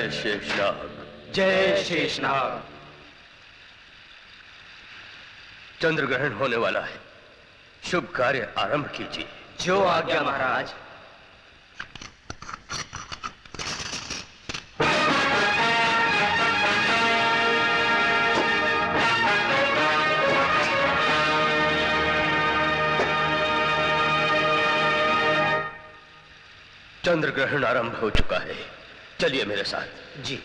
शेषनाग। जय शेषनाग। चंद्र ग्रहण होने वाला है, शुभ कार्य आरंभ कीजिए। जो आज्ञा महाराज। चंद्र ग्रहण आरंभ हो चुका है, चलिए मेरे साथ। जी।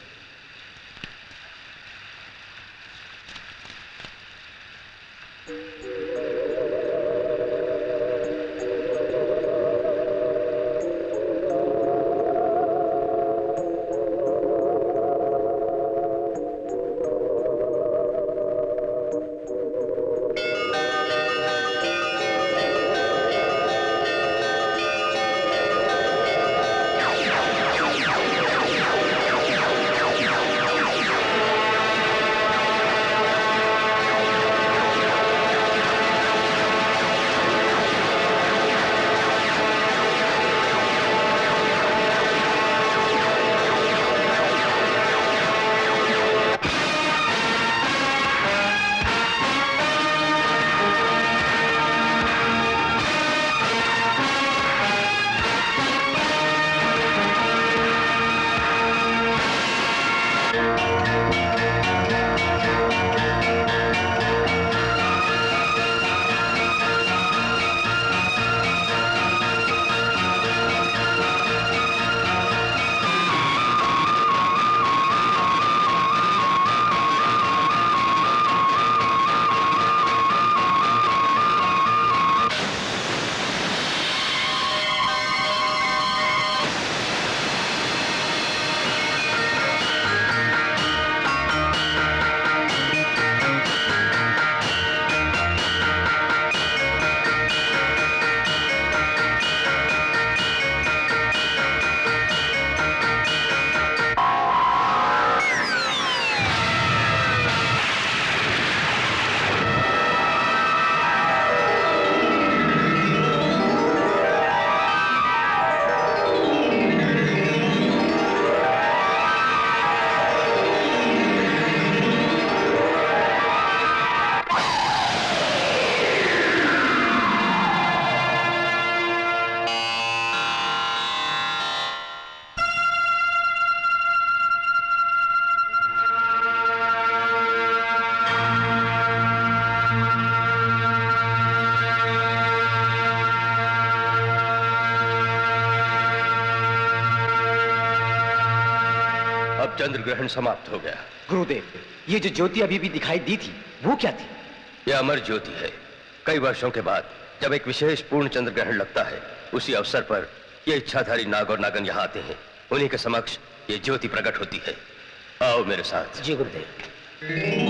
चंद्र ग्रहण समाप्त हो गया। गुरुदेव, ये जो ज्योति अभी भी दिखाई दी थी, वो क्या थी? यह अमर ज्योति है। कई वर्षों के बाद जब एक विशेष पूर्ण चंद्र ग्रहण लगता है, उसी अवसर पर ये इच्छाधारी नाग और नागन यहाँ आते हैं। उन्हीं के समक्ष ये ज्योति प्रकट होती है। आओ मेरे साथ। जी गुरुदेव।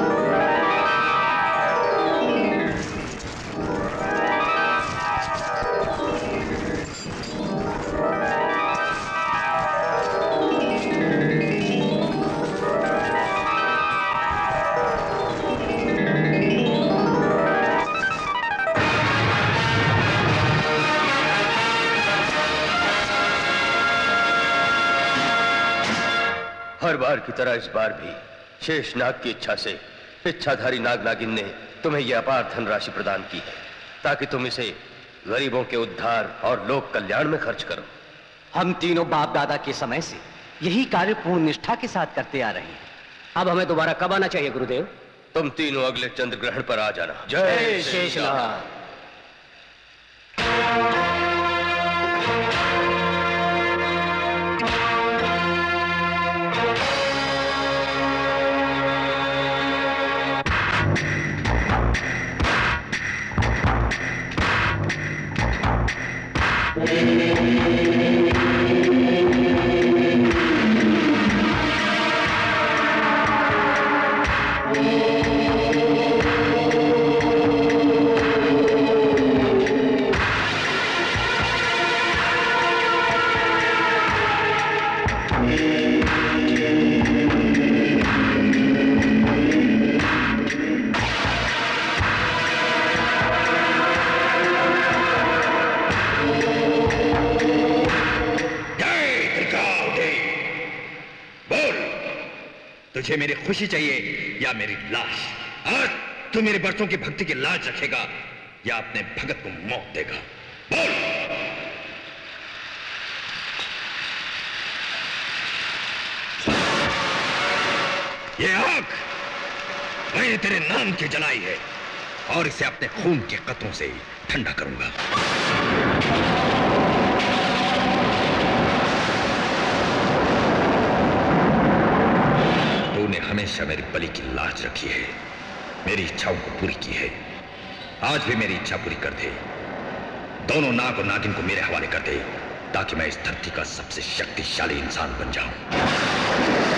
हर बार की तरह इस बार भी शेषनाग की इच्छा से इच्छाधारी नाग नागिन ने तुम्हें यह अपार धनराशि प्रदान की है, ताकि तुम इसे गरीबों के उद्धार और लोक कल्याण में खर्च करो। हम तीनों बाप दादा के समय से यही कार्य पूर्ण निष्ठा के साथ करते आ रहे हैं। अब हमें दोबारा कब आना चाहिए गुरुदेव? तुम तीनों अगले चंद्र ग्रहण पर आ जाना। जय शेषनाग। तुझे मेरी खुशी चाहिए या मेरी लाश? आज तू मेरे बरसों की भक्ति की लाज रखेगा या अपने भगत को मौत देगा? बोल। ये आग मैंने तेरे नाम की जलाई है और इसे अपने खून के कतरों से ठंडा करूंगा। तूने हमेशा मेरी बलि की लाज रखी है, मेरी इच्छाओं को पूरी की है। आज भी मेरी इच्छा पूरी कर दे। दोनों नाग और नागिन को मेरे हवाले कर दे ताकि मैं इस धरती का सबसे शक्तिशाली इंसान बन जाऊं।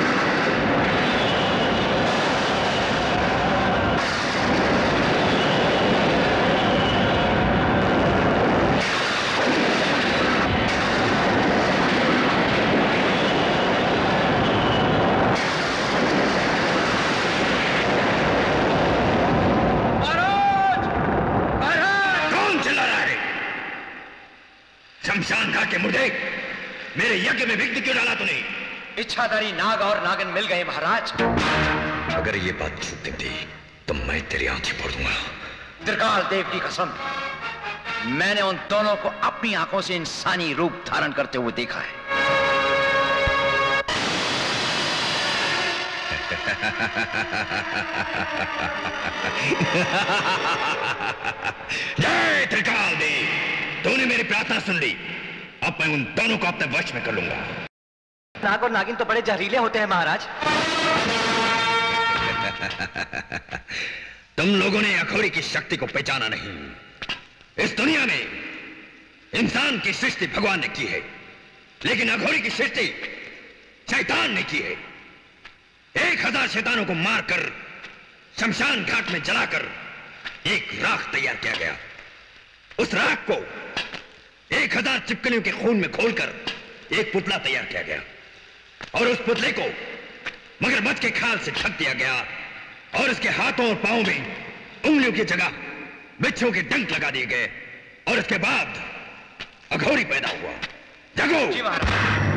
शमशान घाट के मुर्दे, मेरे यज्ञ में विघ्न क्यों डाला तूने? इच्छाधारी नाग और नागिन मिल गए महाराज। अगर ये बात झूठ निकली तो मैं तेरी आंखें फोड़ दूंगा। त्रिकाल देव की कसम, मैंने उन दोनों को अपनी आंखों से इंसानी रूप धारण करते हुए देखा है। जय त्रिकाल देव, तूने मेरी प्रार्थना सुन ली। अब मैं उन दोनों को अपने वश में कर लूंगा। नाग और नागिन तो बड़े जहरीले होते हैं महाराज। तुम लोगों ने अघोरी की शक्ति को पहचाना नहीं। इस दुनिया में इंसान की सृष्टि भगवान ने की है, लेकिन अघोरी की सृष्टि शैतान ने की है। 1000 शैतानों को मारकर शमशान घाट में जलाकर एक राख तैयार किया गया। उस राख को 1000 चिपकलियों के खून में खोलकर एक पुतला तैयार किया गया और उस पुतले को मगरमच्छ के खाल से ढक दिया गया और उसके हाथों और पांवों में उंगलियों की जगह बिच्छू के डंक लगा दिए गए और उसके बाद अघोरी पैदा हुआ। जगो! जी महाराज।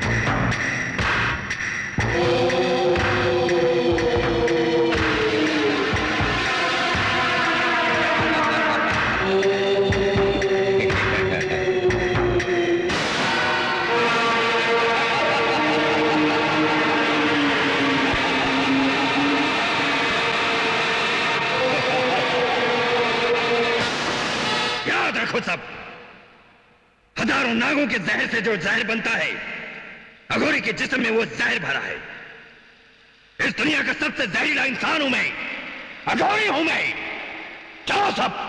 देखो सब, हजारों नागों के जहर से जो जहर बनता है, अघोरी के जिस्म में वो जहर भरा है। इस दुनिया का सबसे जहरीला इंसान हूं मैं, अघोरी हूं मैं। चलो सब।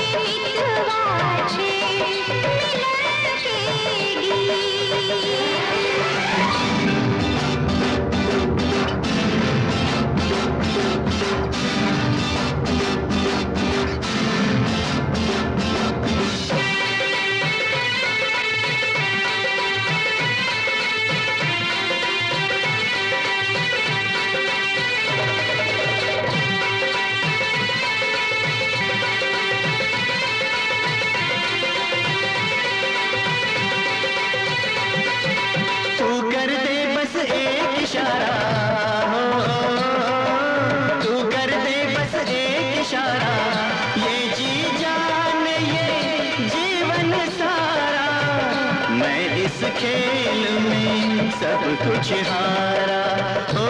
कुछ हारा हो,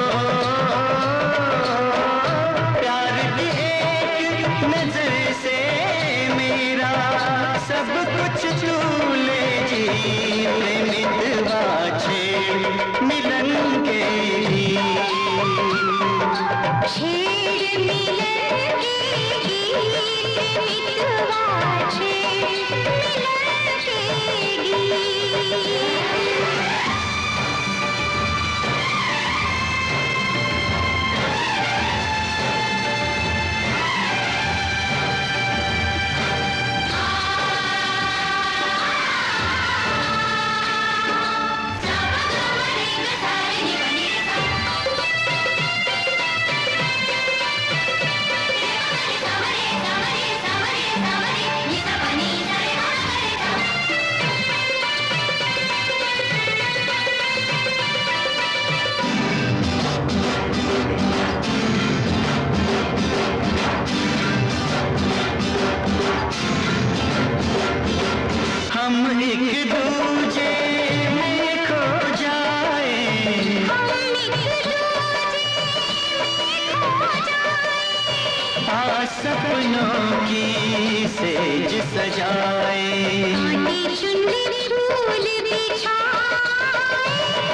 प्यार की एक नजर से मेरा सब कुछ तू ले जी, मितवा छेड़ मिलन के छेड़ मिलन के गीत, मितवा छेड़ मिलन के गीत। सपनों की सेज सजाए, चुनरी फूल बिछाए,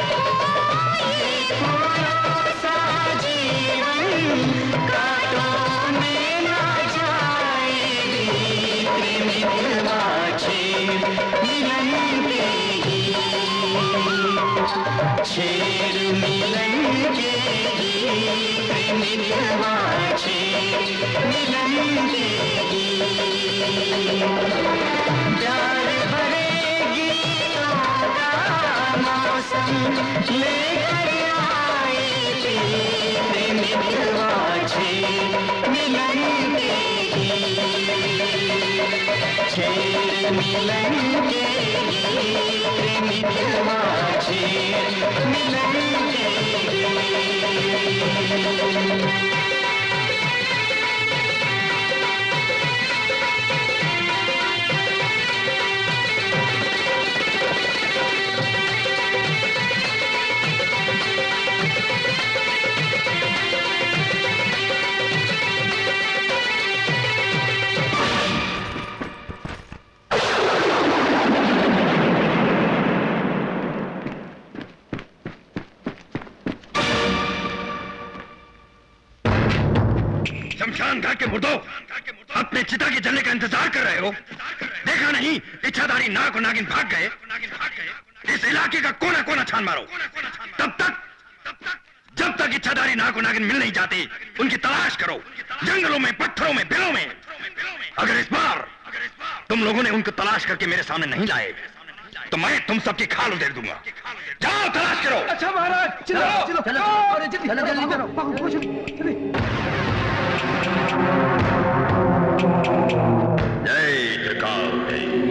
सा जीवन कांटों में ना जाए, मितवा छेड़ मिलन के गीत, छेड़ मिलन के गीत, मितवा छेड़ मिलन के गीत। प्यार भरे गीतों का मौसम लेकर आए, मितवा छेड़ मिलन के गीत, छेड़ मिलन के गीत, मितवा छेड़ मिलन के गीत। घाट के मुर्दों, अपने चिता के जलने का इंतजार कर रहे हो? देखा नहीं इच्छाधारी नाग और नागिन भाग गए? इस इलाके का कोना कोना छान मारो, तब तक जब तक इच्छाधारी नाग और नागिन मिल नहीं जाते उनकी तलाश करो, जंगलों में, पत्थरों में, बिलों में। अगर इस बार तुम लोगों ने उनको तलाश करके मेरे सामने नहीं लाए तो मैं तुम सबकी खाल उधेड़ दूंगा। जाओ तलाश करो। अच्छा महाराज, चलो चलो चलो जल्दी करो। जय प्रकाश।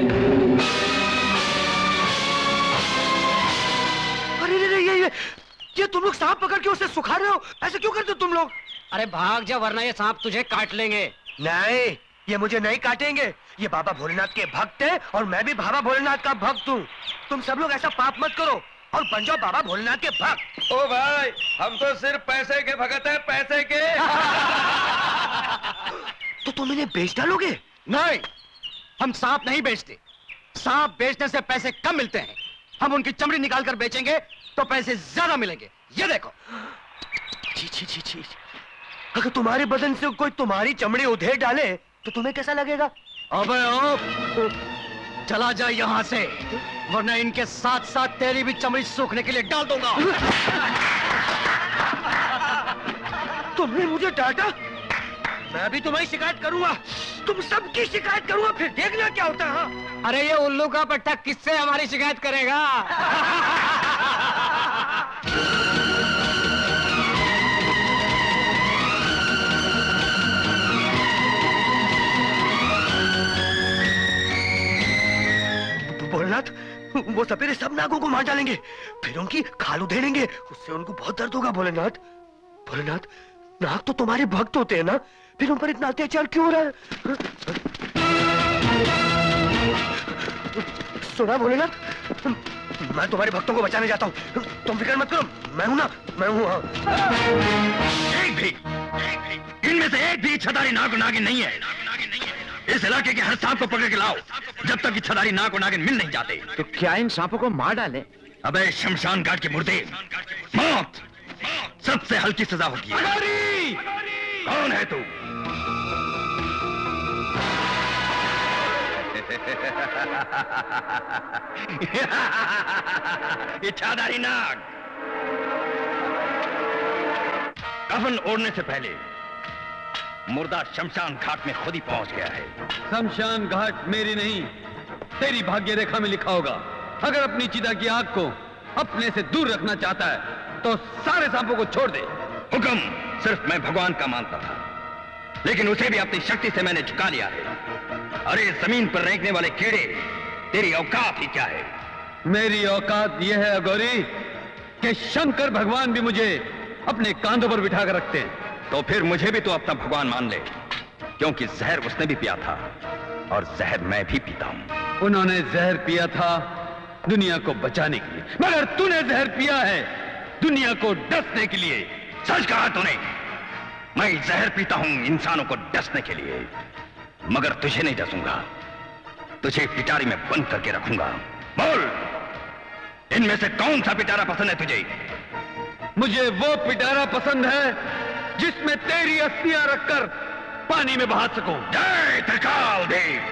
अरे ये तुम लोग सांप पकड़ के उसे सुखा रहे हो, ऐसे क्यों करते हो तुम लोग? अरे भाग जा वरना ये सांप तुझे काट लेंगे। नहीं, ये मुझे नहीं काटेंगे। ये बाबा भोलेनाथ के भक्त हैं और मैं भी बाबा भोलेनाथ का भक्त हूँ। तुम सब लोग ऐसा पाप मत करो और बन जाओ बाबा भोलेनाथ के भक्त। ओ भाई, हम तो सिर्फ पैसे के भगत हैं, पैसे के। तो तुम इन्हें बेच डालोगे? नहीं, हम सांप नहीं बेचते। सांप बेचने से पैसे कम मिलते हैं। हम उनकी चमड़ी निकाल कर बेचेंगे तो पैसे ज्यादा मिलेंगे। ये देखो। छी छी छी। अगर तुम्हारे बदन से कोई तुम्हारी चमड़ी उधेड़ डाले तो तुम्हें कैसा लगेगा? अबे ओ, चला जा यहाँ से, वरना इनके साथ साथ तेरी भी चमड़ी सूखने के लिए डाल दूंगा। तुमने मुझे डांटा? मैं भी तुम्हारी शिकायत करूंगा, तुम सबकी शिकायत करूंगा, फिर देखना क्या होता है। हाँ? अरे ये उल्लू का पट्टा किससे हमारी शिकायत करेगा? भोलेनाथ, वो सपेरे सब नागों को मार डालेंगे, फिर उनकी खाल उधेड़ेंगे, उससे उनको बहुत दर्द होगा। भोलेनाथ, भोलेनाथ, नाग तो तुम्हारे भक्त होते हैं ना, फिर उन पर इतना अत्याचार क्यों हो रहा है? सुना भोलेनाथ, मैं तुम्हारे भक्तों को बचाने जाता हूँ, तुम फिक्र मत करो, मैं हूं ना, मैं हूं। हाँ। एक भी इनमें से एक भी इच्छाधारी नाग नागिन नहीं है। इस इलाके के हर सांप को पकड़ के लाओ, जब तक इच्छाधारी नाग नागिन मिल नहीं जाते। तो क्या इन सांपों को मार डाले? अबे शमशान घाट के मुर्दे, मौत सबसे हल्की सजा होती है। अघोरी! कौन है तू? इच्छाधारी नाग, कफन ओढ़ने से पहले मुर्दा शमशान घाट में खुद ही पहुंच गया है। शमशान घाट मेरी नहीं, तेरी भाग्य रेखा में लिखा होगा। अगर अपनी चिता की आग को अपने से दूर रखना चाहता है तो सारे सांपों को छोड़ दे। हुक्म सिर्फ मैं भगवान का मानता था, लेकिन उसे भी अपनी शक्ति से मैंने झुका लिया है। अरे जमीन पर रेंगने वाले कीड़े, तेरी औकात ही क्या है? मेरी औकात यह है अघोरी कि शंकर भगवान भी मुझे अपने कांधों पर बिठा कर रखते हैं। तो फिर मुझे भी तो अपना भगवान मान ले, क्योंकि जहर उसने भी पिया था और जहर मैं भी पीता हूं। उन्होंने जहर पिया था दुनिया को बचाने के लिए, मगर तूने जहर पिया है दुनिया को डसने के लिए। सच कहा तूने, मैं जहर पीता हूं इंसानों को डसने के लिए, मगर तुझे नहीं डसूंगा, तुझे पिटारी में बंद करके रखूंगा। बोल, इनमें से कौन सा पिटारा पसंद है तुझे? मुझे वो पिटारा पसंद है जिसमें तेरी अस्थियां रखकर पानी में बहा सकूं। जय त्रिकाल देव।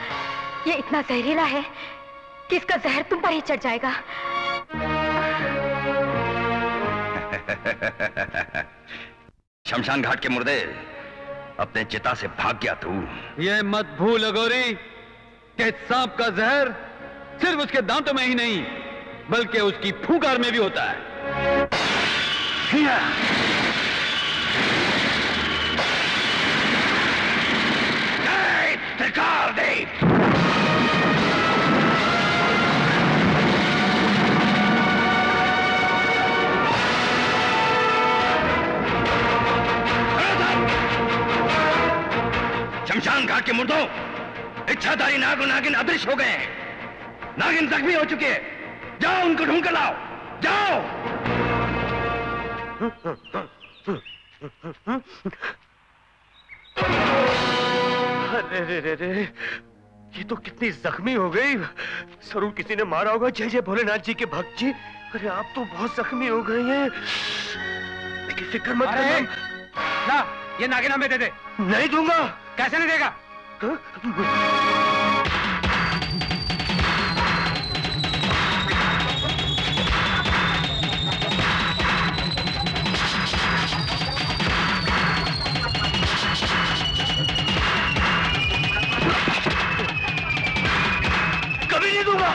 ये इतना जहरीला है कि इसका जहर तुम पर ही चढ़ जाएगा। शमशान घाट के मुर्दे, अपने चिता से भाग गया तू। ये मत भूल अघोरी कि सांप का जहर सिर्फ उसके दांतों में ही नहीं बल्कि उसकी फूंकार में भी होता है। त्रिकाल देव, शमशान घाट के मुर्दों, इच्छाधारी नाग और नागिन अदृश्य हो गए हैं। नागिन जख्मी हो चुके हैं। जाओ उनको ढूंढ कर लाओ, जाओ। अरे रे रे, ये तो कितनी जख्मी हो गई। जरूर किसी ने मारा होगा। जय जय भोलेनाथ जी के भक्त जी। अरे आप तो बहुत जख्मी हो गए हैं, लेकिन फिक्र मत करना। ना, ये नागिन हमें दे दे। नहीं दूंगा। कैसे नहीं देगा? कभी नहीं दूंगा।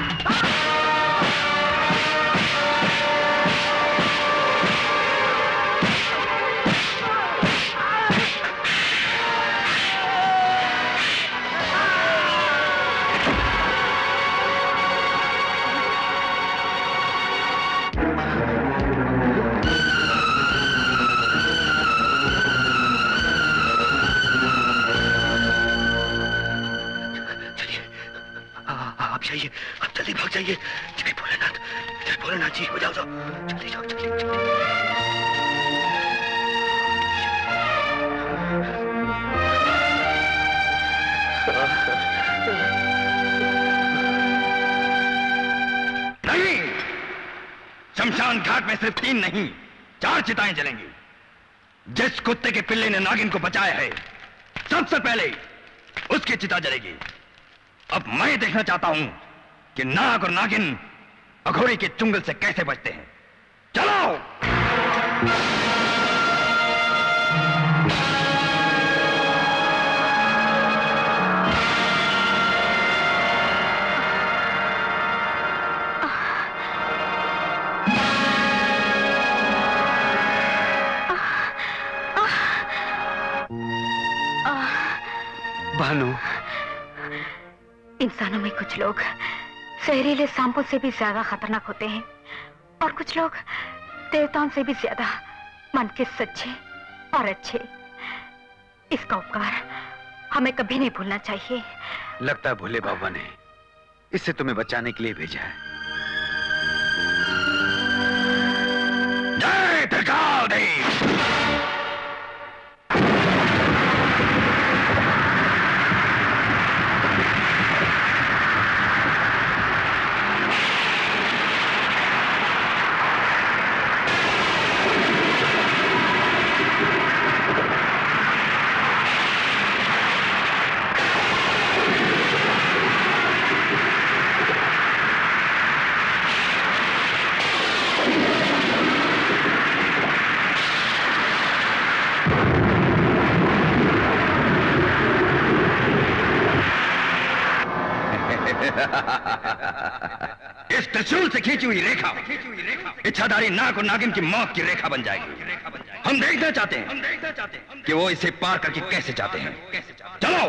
जाइए, आप जल्दी भाग जाइए। जय भोलेनाथ जी, हो जाओ, जल्दी जाओ, जल्दी नहीं, शमशान घाट में सिर्फ 3 नहीं 4 चिताएं जलेंगी। जिस कुत्ते के पिल्ले ने नागिन को बचाया है, सबसे पहले उसकी चिता जलेगी। अब मैं देखना चाहता हूं कि नाग और नागिन अघोरी के चुंगल से कैसे बचते हैं। चलो। भानु, इंसानों में कुछ लोग जहरीले सांपों से भी ज्यादा खतरनाक होते हैं और कुछ लोग देवताओं से भी ज्यादा मन के सच्चे और अच्छे। इसका उपकार हमें कभी नहीं भूलना चाहिए। लगता है भोले बाबा ने इसे तुम्हें बचाने के लिए भेजा है। जय त्रिकाल देव। इस त्रिशूल से खींची हुई रेखा इच्छाधारी नाग और नागिन की मौत की रेखा बन जाएगी। हम देखना चाहते हैं कि वो इसे पार करके कैसे जाते हैं। चलो।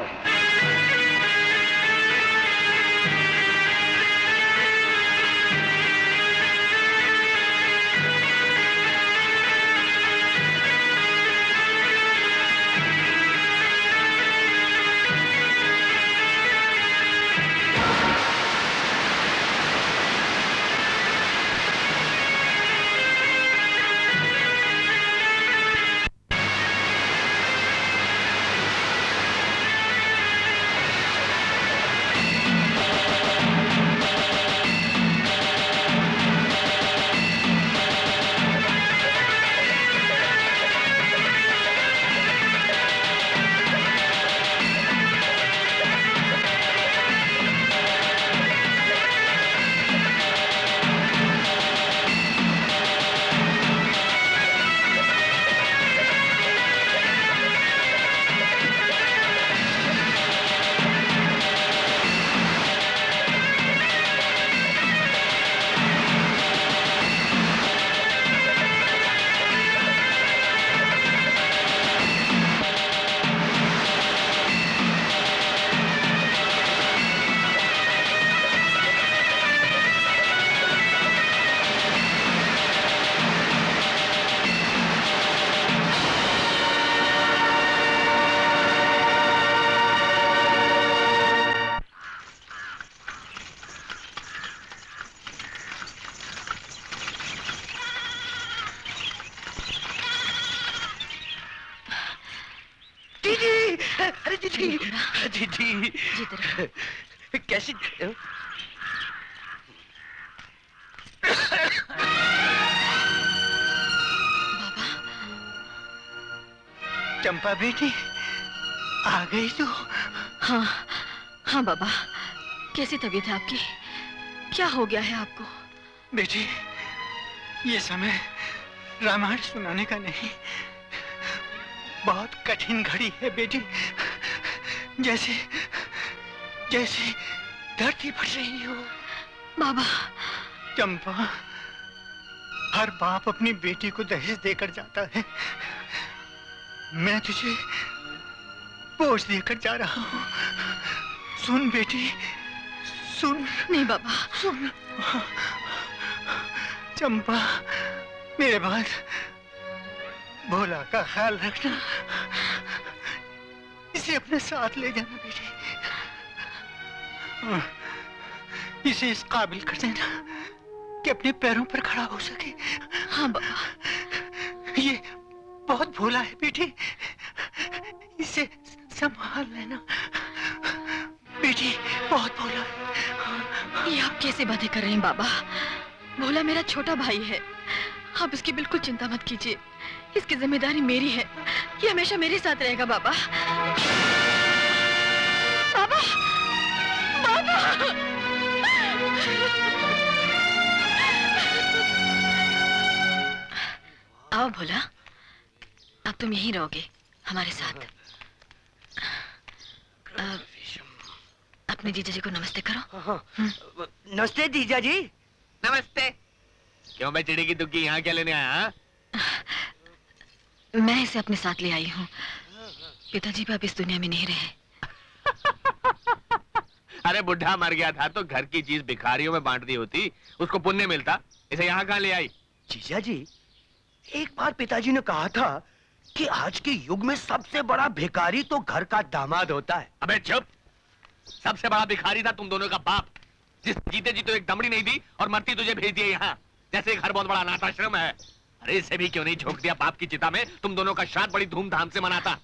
दीदी दीदी कैसी बाबा चंपा बेटी आ गई तू? हाँ हाँ बाबा, कैसी तबीयत है आपकी? क्या हो गया है आपको? बेटी ये समय रामायण सुनाने का नहीं, बहुत कठिन घड़ी है बेटी। जैसे जैसे धरती फट रही हो। बाबा चंपा, हर बाप अपनी बेटी को दहेज देकर जाता है। मैं तुझे बोझ देकर जा रहा हूँ। सुन बेटी सुन। नहीं बाबा सुन। चंपा मेरे बाद भोला का ख्याल रखना, इसे अपने साथ ले जाना बेटी। इसे इस काबिल कर देना कि अपने पैरों पर खड़ा हो सके। हाँ बाबा। ये बहुत भोला है बेटी, इसे संभाल लेना बेटी, बहुत भोला है। ये आप कैसे बातें कर रहे हैं बाबा? भोला मेरा छोटा भाई है, आप इसकी बिल्कुल चिंता मत कीजिए। इसकी जिम्मेदारी मेरी है, ये हमेशा मेरे साथ रहेगा बाबा। बाबा बाबा आओ भोला, अब तुम यहीं रहोगे हमारे साथ। अपने जीजा जी को नमस्ते करो। नमस्ते जीजा जी। नमस्ते। क्यों मैं चिड़ी की दुक्की यहाँ क्या लेने आया? मैं इसे अपने साथ ले आई हूँ। पिताजी भी अब इस दुनिया में नहीं रहे। अरे बुढ़ा मर गया था तो घर की चीज भिखारियों में बांट दी होती, उसको पुण्य मिलता। इसे यहाँ कहाँ ले आई? जीजा जी, एक बार पिताजी ने कहा था कि आज के युग में सबसे बड़ा भिखारी तो घर का दामाद होता है। अबे चुप! सबसे बड़ा भिखारी था तुम दोनों का बाप, जिस जीते जी तो एक दमड़ी नहीं दी और मरती तुझे भेज दिया यहाँ, जैसे घर बहुत बड़ा अनाथाश्रम है। अरे इसे भी क्यों नहीं झोंक दिया बाप की चिता में? तुम दोनों का श्राद्ध बड़ी धूमधाम से मनाता।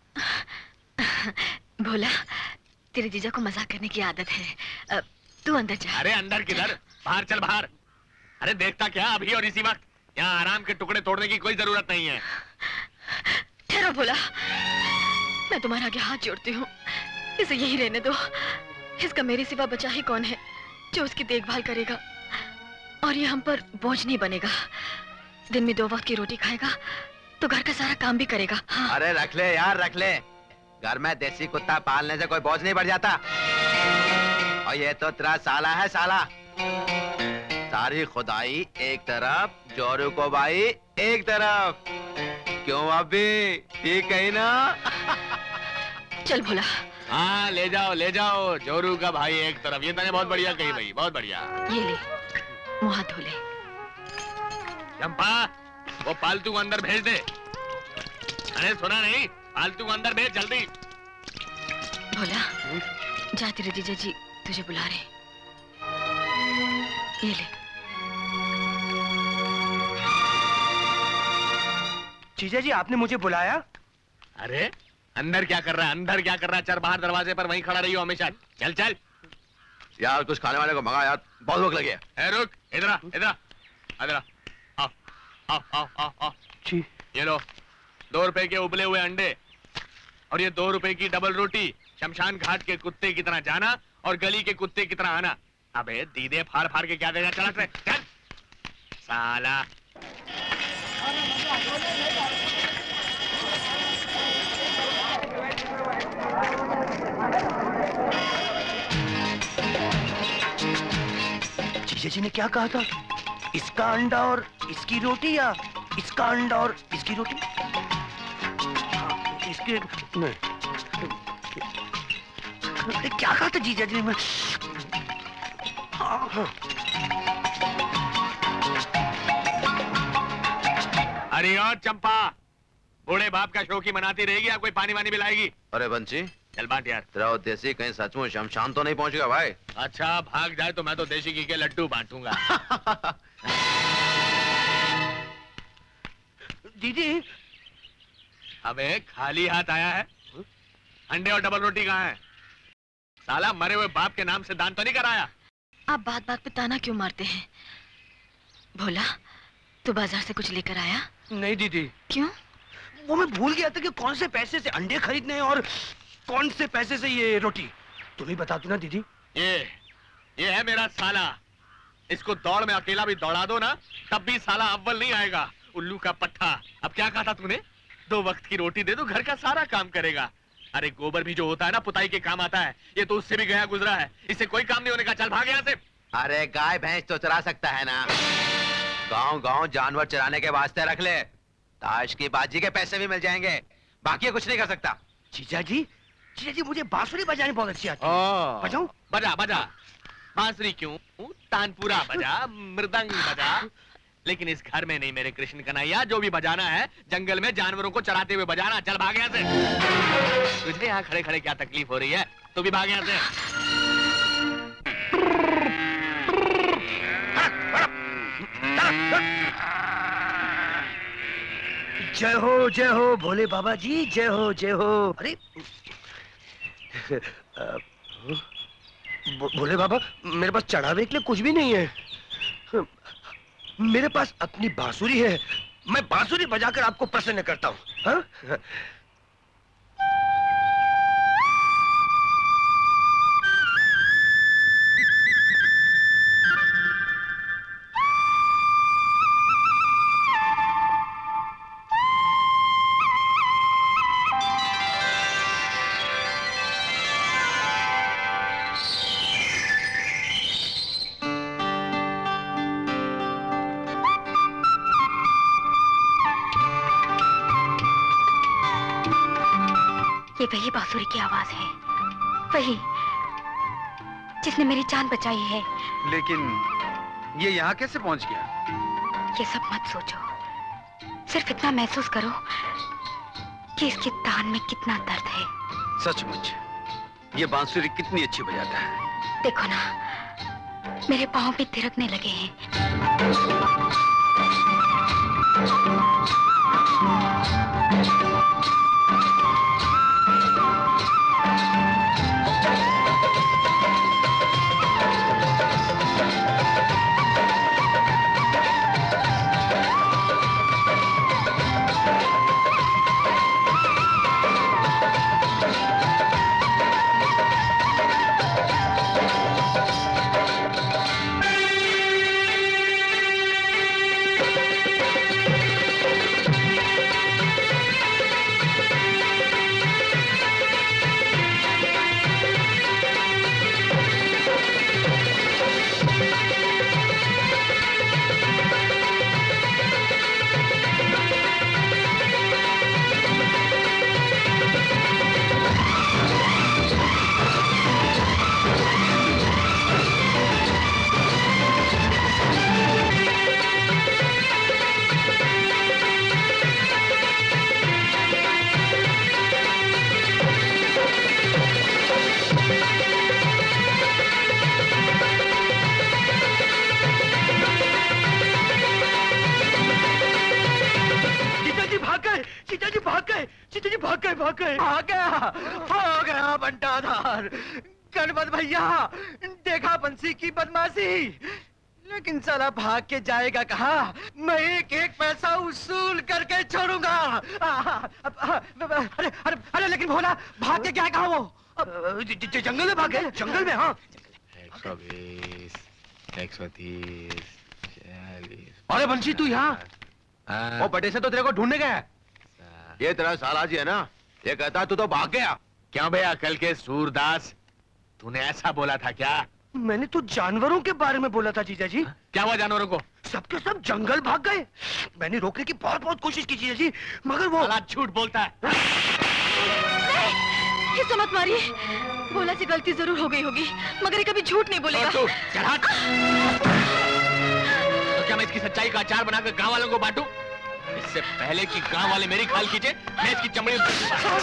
भोला, तेरे जीजा को मजाक करने की आदत है। तू अंदर जा। अरे अंदर किधर, बाहर चल बाहर। अरे देखता क्या अभी और इसी वक्त? यहाँ आराम के टुकड़े तोड़ने की कोई जरूरत नहीं है। ठहरो भोला, मैं तुम्हारे आगे हाथ जोड़ती हूँ, इसे यही रहने दो। इसका मेरे सिवा बचा ही कौन है जो उसकी देखभाल करेगा, और ये हम पर बोझ नहीं बनेगा। दिन में 2 वक्त की रोटी खाएगा तो घर का सारा काम भी करेगा। हाँ। अरे रख ले यार रख ले, घर में देसी कुत्ता पालने से कोई बोझ नहीं बढ़ जाता। और ये तो तेरा साला है साला। सारी खुदाई एक तरफ, जोरू को भाई एक तरफ। क्यों अभी ठीक है ना? चल भोला। हाँ ले जाओ जोरू का भाई एक तरफ। ये तने बहुत बढ़िया कही भाई, बहुत बढ़िया। ये ले, मुंह हाथ धो ले। चंपा, वो पालतू को अंदर भेज दे। अरे सुना नहीं, पालतू को अंदर भेज जल्दी। भोला, जा, तेरे जीजा जी तुझे बुला रहे। ये ले। जीजा जी, आपने मुझे बुलाया? अरे अंदर क्या कर रहा है? अंदर क्या कर रहा है? चल बाहर दरवाजे पर वहीं खड़ा रही हो हमेशा। चल चल यार, कुछ खाने वाले को मंगा यार, बहुत भूख लगी है। रुक, इधर आ, इधर आ, इधर आ। आओ आओ आओ आओ आओ। ये लो 2 रुपए के उबले हुए अंडे और ये 2 रुपए की डबल रोटी। शमशान घाट के कुत्ते की तरह जाना और गली के कुत्ते की तरह आना। अबे दीदे फाड़ फाड़ के क्या देगा? चल चल साला। जीजा जी ने क्या कहा था? इसका अंडा और इसकी रोटी, या इसका अंडा और इसकी रोटी? इसके नहीं। अरे क्या कहा था जीजा जी ने? अरे और चंपा, बूढ़े बाप का शौकी मनाती रहेगी या कोई पानी वानी पिलाएगी? अरे बंसी, चल बांट यार। तेरा वो देसी कहीं सचमुच शमशान तो नहीं पहुंचेगा भाई? अच्छा भाग जाए तो मैं तो देसी घी के लड्डू बांटूंगा। दीदी, अबे खाली हाथ आया है? अंडे और डबल रोटी कहाँ है? साला मरे हुए बाप के नाम से दान तो नहीं कराया? आप बात बात पे ताना क्यों मारते हैं? भोला, तू बाजार से कुछ लेकर आया? नहीं दीदी। क्यों? वो मैं भूल गया था कि कौन से पैसे से अंडे खरीदने हैं और कौन से पैसे से ये रोटी। तुम ही बता दो ना दीदी। ये है मेरा साला। इसको दौड़ में अकेला भी दौड़ा दो ना, तब भी साला अव्वल नहीं आएगा। उल्लू का पट्टा। अब क्या कहा था तूने? 2 वक्त की रोटी दे दो, घर का सारा काम करेगा। अरे गोबर भी जो होता है ना, पुताई के काम आता है। ये तो उससे भी गया गुजरा है। इससे कोई काम नहीं होने का। चल भाग यहाँ से। अरे गाय भैंस तो चरा सकता है ना, गांव गांव जानवर चराने के वास्ते रख ले। ताश की बाजी के पैसे भी मिल जाएंगे, बाकी कुछ नहीं कर सकता। जीजा जी मुझे बांसुरी बजानी बहुत अच्छी आती है। बजाऊं? बजा बजा। बांसुरी क्यों, तानपुरा बजा, मृदंग बजा, लेकिन इस घर में नहीं मेरे कृष्ण कन्हैया। जो भी बजाना है जंगल में जानवरों को चराते हुए बजाना। चल भाग यहाँ से। तुझे यहाँ खड़े खड़े क्या तकलीफ हो रही है? तू भी भाग यहाँ से। जय हो भोले बाबा जी, जय हो जय हो। अरे भोले बाबा, मेरे पास चढ़ावे के लिए कुछ भी नहीं है। मेरे पास अपनी बांसुरी है, मैं बांसुरी बजाकर आपको प्रसन्न करता हूँ। हाँ? ये वही बांसुरी की आवाज है, वही जिसने मेरी जान बचाई है। लेकिन ये यहाँ कैसे पहुंच गया? ये सब मत सोचो, सिर्फ इतना महसूस करो कि इसकी तान में कितना दर्द है। सचमुच ये बांसुरी कितनी अच्छी बजाता है। देखो ना, मेरे पांव भी थिरकने लगे हैं। हो गया बंटाधार। गणपत भैया, देखा बंसी की बदमाशी, लेकिन साला भाग के जाएगा कहाँ? मैं एक एक पैसा उसूल करके छोड़ूंगा। अरे लेकिन भोला भाग के क्या कहा? वो जंगल में भागे। जंगल में? हाँ। 120, 130, 40। अरे बंशी तू यहाँ? वो बटे से तो तेरे को ढूंढने गया। ये तेरा साला जी है ना, ये कहता तू तो भाग गया। क्यों भैया, कल के सूरदास तूने ऐसा बोला था क्या? मैंने तो जानवरों के बारे में बोला था जीजा जी। क्या हुआ जानवरों को? सबके सब जंगल भाग गए। मैंने रोकने की बहुत कोशिश की जीजा जी, मगर वो झूठ बोलता है। इसे मत मारिए। भोला से गलती जरूर हो गई होगी, मगर ये कभी झूठ नहीं बोलेगा। तो क्या मैं इसकी सच्चाई का अचार बनाकर गांव वालों को बांटूं? इससे पहले कि गांव वाले मेरी खाल खींचे, मैं इसकी चमड़ी नहीं,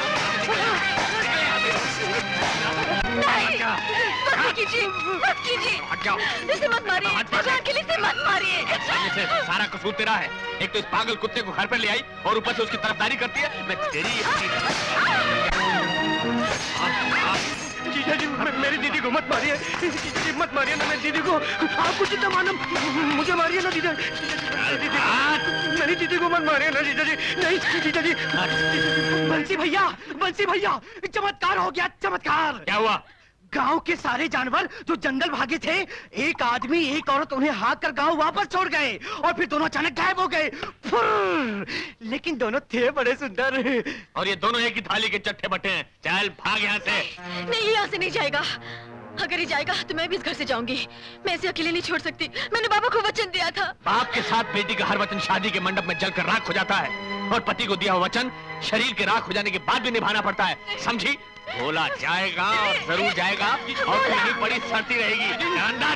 मत कीजिए, मत कीजिए। इसे मत मारिए, भगवान के लिए इसे मत मारिए। से सारा कसूर तेरा है। एक तो इस पागल कुत्ते को घर पर ले आई और ऊपर से उसकी तरफदारी करती है। मैं तेरी जीजा जी मेरी दीदी को मत मारिए, जीजा जी मत मारिए ना मेरी दीदी को, आपको जितना मालूम मुझे मारिए ना जीजा जी, मेरी दीदी को मत मारिए ना जीजा जी, नहीं जीजा जी। बंसी भैया चमत्कार हो गया, चमत्कार। क्या हुआ? गांव के सारे जानवर जो जंगल भागे थे, एक आदमी एक औरत उन्हें हाँक कर गांव वापस छोड़ गए और फिर दोनों अचानक गायब हो गए। लेकिन दोनों थे बड़े सुंदर। और ये दोनों एक ही थाली के चट्टे बट्टे हैं। चल भाग यहाँ से। नहीं, यहाँ से नहीं जाएगा। अगर ये जाएगा तो मैं भी इस घर से जाऊंगी। मैं इसे अकेले नहीं छोड़ सकती। मैंने बाबा को वचन दिया था। बाप के साथ बेटी का हर वचन शादी के मंडप में जलकर राख हो जाता है, और पति को दिया हुआ वचन शरीर के राख हो जाने के बाद भी निभाना पड़ता है, समझी? भोला जाएगा और जरूर जाएगा, और तू यहीं पड़ी सड़ती रहेगी। अंदर।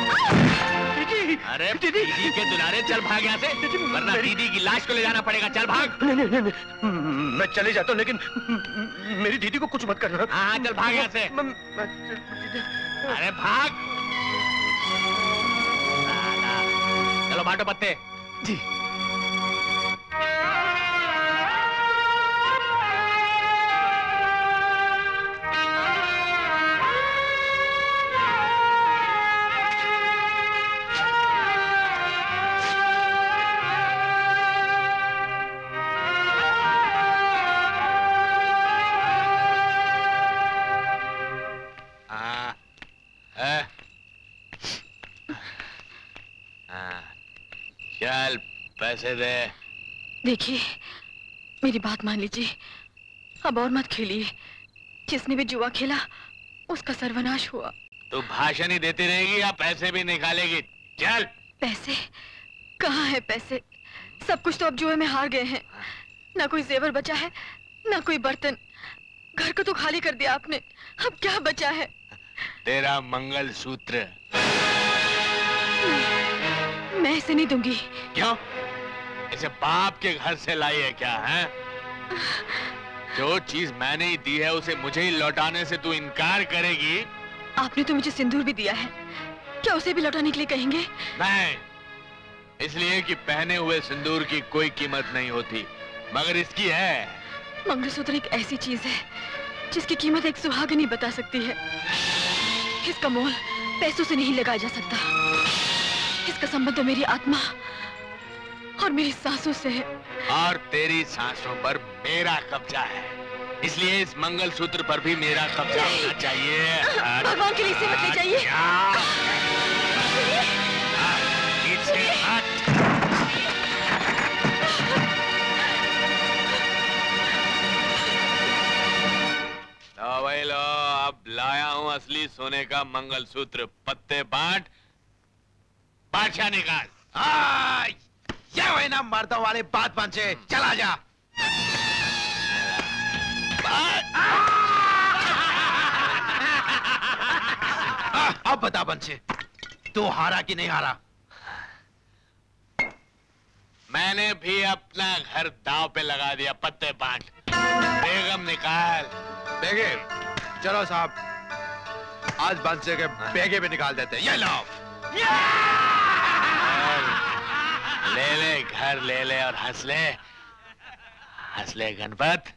अरे दीदी के दुलारे, चल भाग यहाँ से, वरना दीदी की लाश को ले जाना पड़ेगा। चल भाग। नहीं, मैं चले जाता हूँ, लेकिन मेरी दीदी को कुछ मत करना। हाँ चल भाग यहाँ से। अरे भाग। चलो बांटो पत्ते। जी। चल पैसे दे। देखिए मेरी बात मान लीजिए, अब और मत खेलिए। जिसने भी जुआ खेला उसका सर्वनाश हुआ। तू भाषण ही देती रहेगी या पैसे भी निकालेगी? चल। पैसे कहाँ है? पैसे सब कुछ तो अब जुए में हार गए हैं। ना कोई जेवर बचा है, ना कोई बर्तन। घर को तो खाली कर दिया आपने, अब क्या बचा है? तेरा मंगलसूत्र। मैं इसे नहीं दूंगी। क्यों? इसे बाप के घर से लाई है क्या? है जो चीज मैंने ही दी है उसे मुझे ही लौटाने से तू इनकार करेगी? आपने तो मुझे सिंदूर भी दिया है, क्या उसे भी लौटाने के लिए कहेंगे? नहीं, इसलिए कि पहने हुए सिंदूर की कोई कीमत नहीं होती, मगर इसकी है। मंगलसूत्र एक ऐसी चीज है जिसकी कीमत एक सुहागिन बता सकती है। इसका मोल पैसों से नहीं लगाया जा सकता। इसका संबंध तो मेरी आत्मा और मेरी सांसों से है। और तेरी सांसों पर मेरा कब्जा है, इसलिए इस मंगलसूत्र पर भी मेरा कब्जा होना चाहिए। भगवान के लिए इसे मत ले जाइए। पीछे हट। लो भाई लो, अब लाया हूँ असली सोने का मंगलसूत्र। पत्ते बांट, बादशाह निकाल। ये वही ना मर्दों वाले बात पंचे, चला जा। अब बता पंचे, तू हारा कि नहीं हारा? मैंने भी अपना घर दांव पे लगा दिया। पत्ते बांट, बेगम निकाल। बेगे, चलो साहब, आज बंसे के बेगे भी निकाल देते। ये लो। ले ले घर, ले ले और हंस ले, हंस ले गणपत।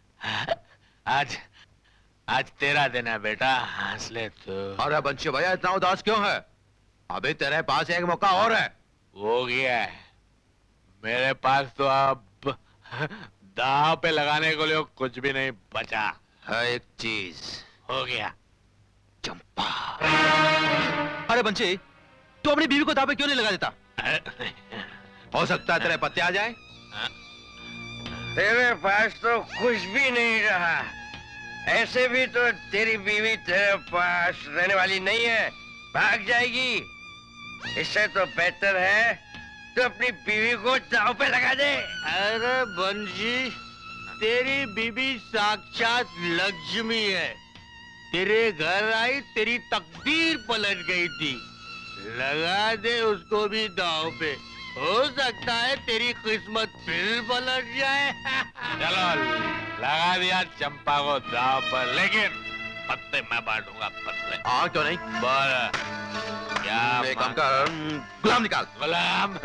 आज तेरा दिन है बेटा, हंस ले तू। अरे बंशी भैया इतना उदास क्यों है? अभी तेरे पास एक मौका और है। हो गया है मेरे पास तो अब दांव पे लगाने को लिए कुछ भी नहीं बचा है। एक चीज हो गया, चंपा। अरे बंशी, तू अपनी बीवी को दांव पे क्यों नहीं लगा देता? हो सकता है तेरे पत्ते आ जाए। तेरे पास तो कुछ भी नहीं रहा। ऐसे भी तो तेरी बीवी तेरे पास रहने वाली नहीं है, भाग जाएगी। इससे तो बेहतर है तो अपनी बीवी को दांव पे लगा दे। अरे बंशी, तेरी बीबी साक्षात लक्ष्मी है। तेरे घर आई, तेरी तकदीर पलट गई थी। लगा दे उसको भी दांव पे, हो सकता है तेरी किस्मत फिर पलट जाए। चलो लगा दिया चंपा को दांव पर, लेकिन पत्ते मैं बांटूंगा। पत्ते हाँ क्यों नहीं? बोल क्या? एक काम कर, गुलाम निकाल। गुलाम।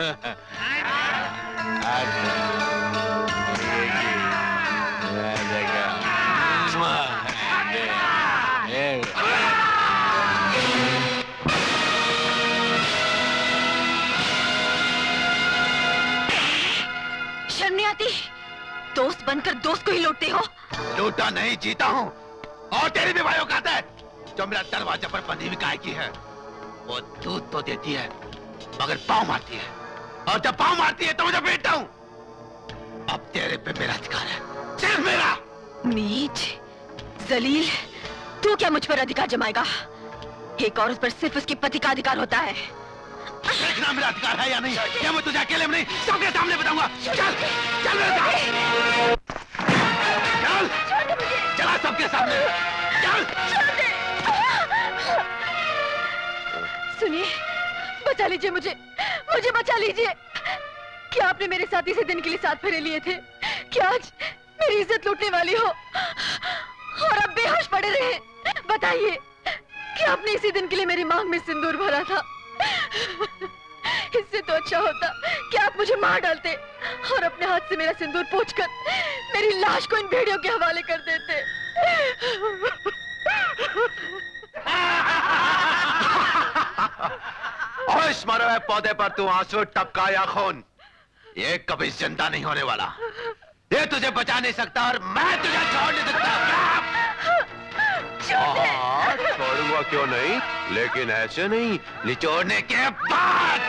दोस्त बनकर दोस्त को ही लूटते हो। लूटा नहीं, जीता हूँ। और तेरी भी भाई औकात है जो मेरा दरवाजा पर बंधी हुई गाय की है। वो दूध तो देती है मगर पाँव मारती है, और जब पाँव मारती है तो मुझे पीटता हूँ। अब तेरे पे मेरा अधिकार है, सिर्फ मेरा। नीच, जलील, तू क्या मुझ पर अधिकार जमाएगा? एक औरत पर सिर्फ उसके पति का अधिकार होता है। देखना मेरा अधिकार है या नहीं, या मैं तुझे अकेले में नहीं सबके सामने बताऊंगा। चल चल मेरे साथ, चल चला सबके सामने, चल। सुनिए, बचा लीजिए मुझे, मुझे बचा लीजिए। क्या आपने मेरे साथ इसी दिन के लिए 7 फेरे लिए थे? क्या आज मेरी इज्जत लूटने वाली हो और अब बेहोश पड़े रहे? बताइए, क्या आपने इसी दिन के लिए मेरी मांग में सिंदूर भरा था? इससे तो अच्छा होता कि आप मुझे मार डालते और अपने हाथ से मेरा सिंदूर पोंछकर मेरी लाश को इन भेड़ियों के हवाले कर देते। और इस मरे हुए पौधे पर तू आंसू टपका या खून, ये कभी जिंदा नहीं होने वाला। ये तुझे बचा नहीं सकता और मैं तुझे छोड़ नहीं सकता। छोड़ूंगा क्यों नहीं, लेकिन ऐसे नहीं, निचोड़ने के बाद।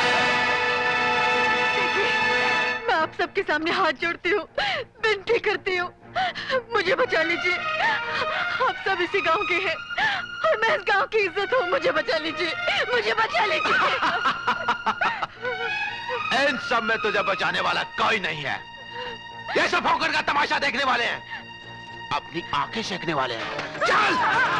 मैं आप सबके सामने हाथ जोड़ती हूँ, विनती करती हूँ, मुझे बचा लीजिए। आप सब इसी गांव के हैं और मैं इस गांव की इज्जत हूँ। मुझे बचा लीजिए, मुझे बचा लीजिए। इन सब में तुझे बचाने वाला कोई नहीं है। ये सब होकर का तमाशा देखने वाले हैं, अपनी आंखें सेकने वाले हैं। चल!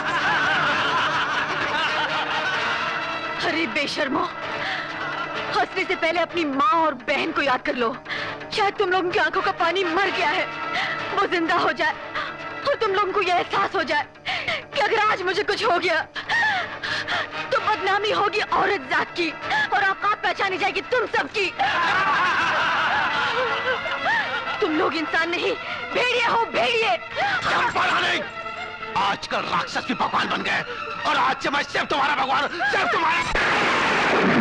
अरे बेशर्मो, हंसने से पहले अपनी माँ और बहन को याद कर लो। शायद तुम लोगों की आंखों का पानी मर गया है, वो जिंदा हो जाए और तुम लोगों को यह एहसास हो जाए कि अगर आज मुझे कुछ हो गया तो बदनामी होगी औरत जात की और औकात पहचानी जाएगी तुम सबकी। तुम लोग इंसान नहीं, भेड़िए हो, भेड़िए। नहीं, आजकल राक्षस भी भगवान बन गए और आज से मैं सिर्फ तुम्हारा भगवान, सिर्फ तुम्हारा।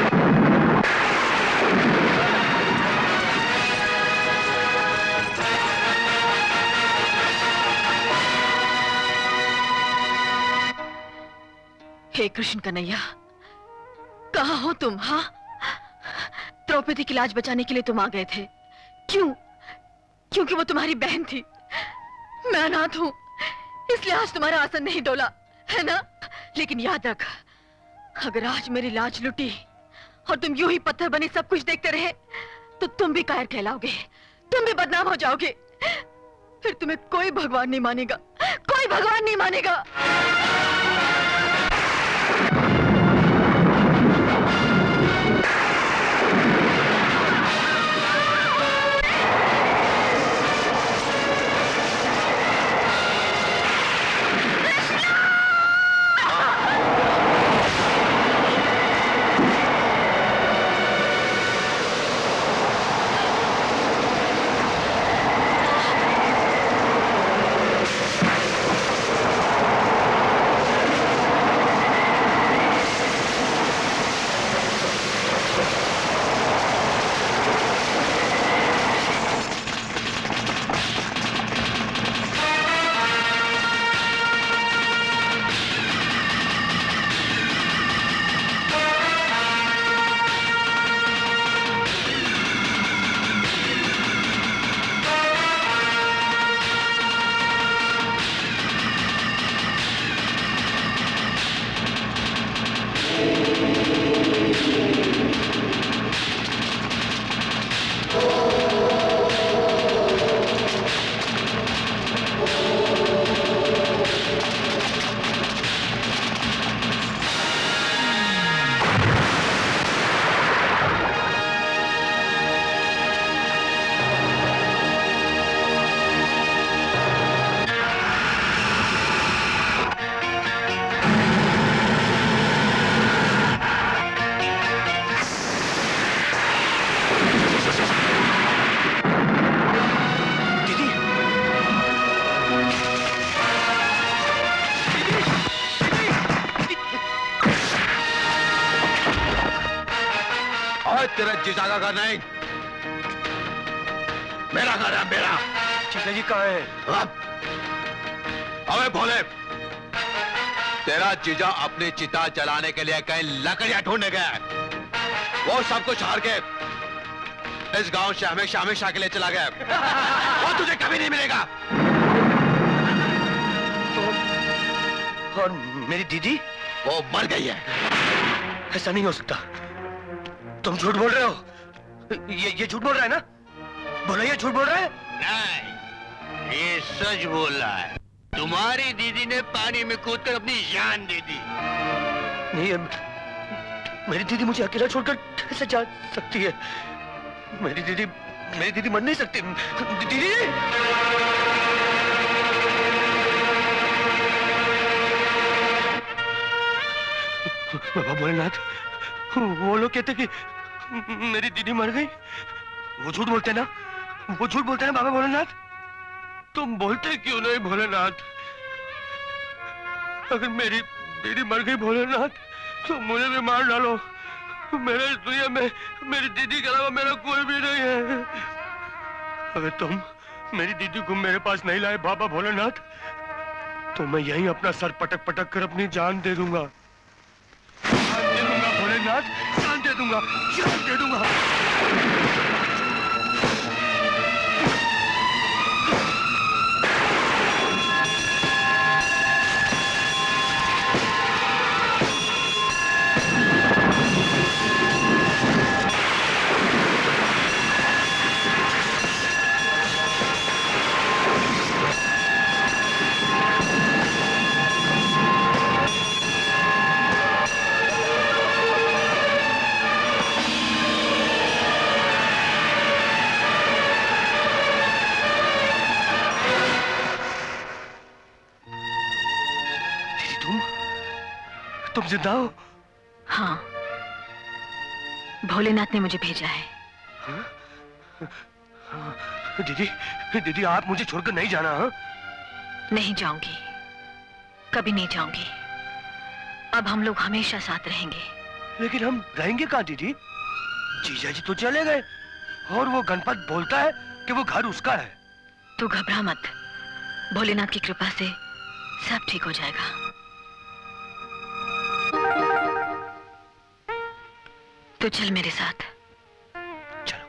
हे कृष्ण कन्हैया, कहाँ हो तुम? हाँ, द्रौपदी की लाज बचाने के लिए तुम आ गए थे। क्यों? क्योंकि वो तुम्हारी बहन थी। मैं अनाथ हूं, इसलिए आज तुम्हारा आसन नहीं डोला, है ना? लेकिन याद रख, अगर आज मेरी लाज लुटी और तुम यूं ही पत्थर बने सब कुछ देखते रहे तो तुम भी कायर कहलाओगे, तुम भी बदनाम हो जाओगे। फिर तुम्हें कोई भगवान नहीं मानेगा, कोई भगवान नहीं मानेगा। तेरा जिजागा का नहीं, मेरा घर है, मेरा। जीजा जी कहाँ है? अबे भोले, तेरा जीजा अपनी चिता जलाने के लिए कहीं लकड़ियां ढूंढने गया है। वो सब कुछ हार के इस गांव से हमेशा हमेशा के लिए चला गया। वो तुझे कभी नहीं मिलेगा। और मेरी दीदी? वो मर गई है। ऐसा नहीं हो सकता। तुम झूठ बोल रहे हो। ये झूठ बोल रहा है ना? बोलो, ये झूठ बोल रहा है? नहीं, ये सच बोल रहा है। तुम्हारी दीदी ने पानी में कूदकर अपनी जान दे दी। नहीं, मेरी दीदी मुझे अकेला छोड़कर कैसे जा सकती है? मेरी दीदी मर नहीं सकती। दीदी! बाबा भोलेनाथ, वो लोग कहते कि मेरी दीदी मर गई। वो झूठ बोलते ना? वो झूठ बोलते ना बाबा भोलेनाथ? तुम बोलते क्यों नहीं भोलेनाथ? अगर मेरी दीदी मर गई भोलेनाथ, तो मुझे भी मार डालो। मेरे इस दुनिया में मेरी दीदी के अलावा मेरा कोई भी नहीं है। अगर तुम मेरी दीदी को मेरे पास नहीं लाए बाबा भोलेनाथ, तो मैं यहीं अपना सर पटक पटक कर अपनी जान दे दूंगा। जान दे दूंगा भोलेनाथ, जान दे दूंगा, जान दे दूंगा। तुम जिंदा हो? हाँ, भोलेनाथ ने मुझे भेजा है। दीदी आप मुझे छोड़कर नहीं जाना? हाँ? नहीं जाऊंगी, कभी नहीं जाऊंगी। अब हम लोग हमेशा साथ रहेंगे। लेकिन हम रहेंगे कहाँ दीदी? जीजा जी तो चले गए और वो गणपत बोलता है कि वो घर उसका है। तू घबरा मत, भोलेनाथ की कृपा से सब ठीक हो जाएगा। तो चल मेरे साथ। चलो।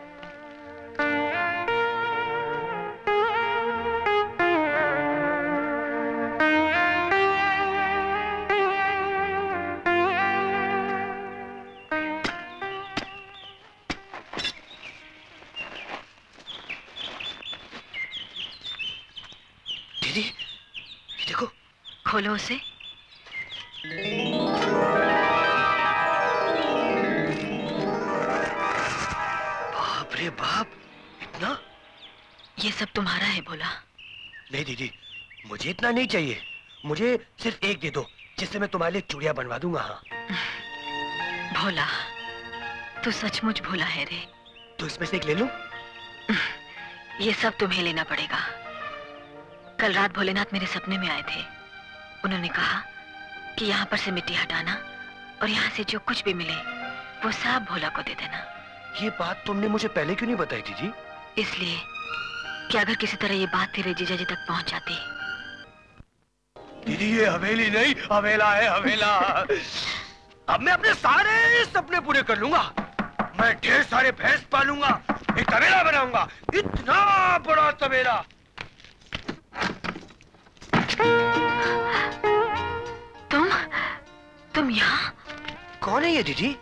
दीदी, ये देखो। खोलो उसे। अरे बाप, इतना? ये सब तुम्हारा है भोला। नहीं दीदी, मुझे इतना नहीं चाहिए। मुझे सिर्फ एक दे दो, जिससे मैं तुम्हारे लिए चूड़ियां बनवा दूंगा। हाँ। भोला, तू सचमुच भोला है रे। तो इसमें से एक ले लूं? ये सब तुम्हें लेना पड़ेगा। कल रात भोलेनाथ मेरे सपने में आए थे। उन्होंने कहा कि यहाँ पर से मिट्टी हटाना और यहाँ से जो कुछ भी मिले वो सब भोला को दे देना। ये बात तुमने मुझे पहले क्यों नहीं बताई थी जी? इसलिए कि अगर किसी तरह ये बात तेरे जीजा जी तक पहुंच जाती। दीदी ये हवेली नहीं, हवेला है, हवेला। अब मैं अपने सारे सपने पूरे कर लूंगा। मैं ढेर सारे भैंस पालूंगा, एक तबेला बनाऊंगा, इतना बड़ा तबेला। तुम यहाँ? कौन है ये दीदी?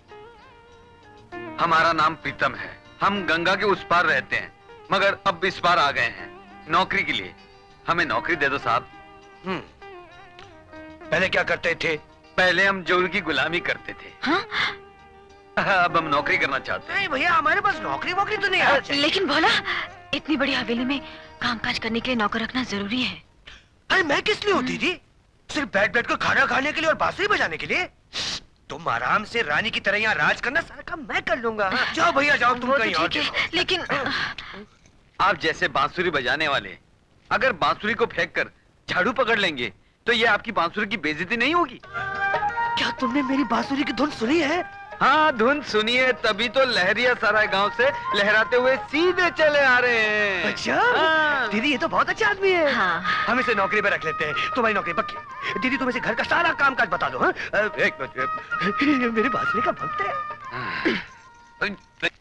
हमारा नाम प्रीतम है। हम गंगा के उस पार रहते हैं, मगर अब इस पार आ गए हैं नौकरी के लिए। हमें नौकरी दे दो साहब। पहले क्या करते थे? पहले हम जोर की गुलामी करते थे। हाँ? अब हम नौकरी करना चाहते हैं। नहीं भैया, हमारे पास नौकरी वोकरी तो नहीं है। लेकिन भोला, इतनी बड़ी हवेली में कामकाज करने के लिए नौकर रखना जरूरी है। अरे मैं किस लिए हूँ दीदी? सिर्फ बैठ बैठ कर खाना खाने के लिए और बांसुरी बजाने के लिए? तुम आराम से रानी की तरह यहाँ राज करना, सारा काम मैं कर लूंगा। जाओ भैया जाओ, तुम कहीं और देखो। लेकिन आप जैसे बांसुरी बजाने वाले अगर बांसुरी को फेंक कर झाड़ू पकड़ लेंगे तो ये आपकी बांसुरी की बेइज्जती नहीं होगी? क्या तुमने मेरी बांसुरी की धुन सुनी है? हाँ, धुन सुनिए तभी तो लहरिया सारा गांव से लहराते हुए सीधे चले आ रहे हैं। अच्छा हाँ। दीदी, ये तो बहुत अच्छा आदमी है। हाँ। हम इसे नौकरी पे रख लेते हैं। तुम्हारी नौकरी पक्की। दीदी तुम इसे घर का सारा काम काज बता दो। हाँ? एक मिनट, मेरे बांसुरी का भक्त है।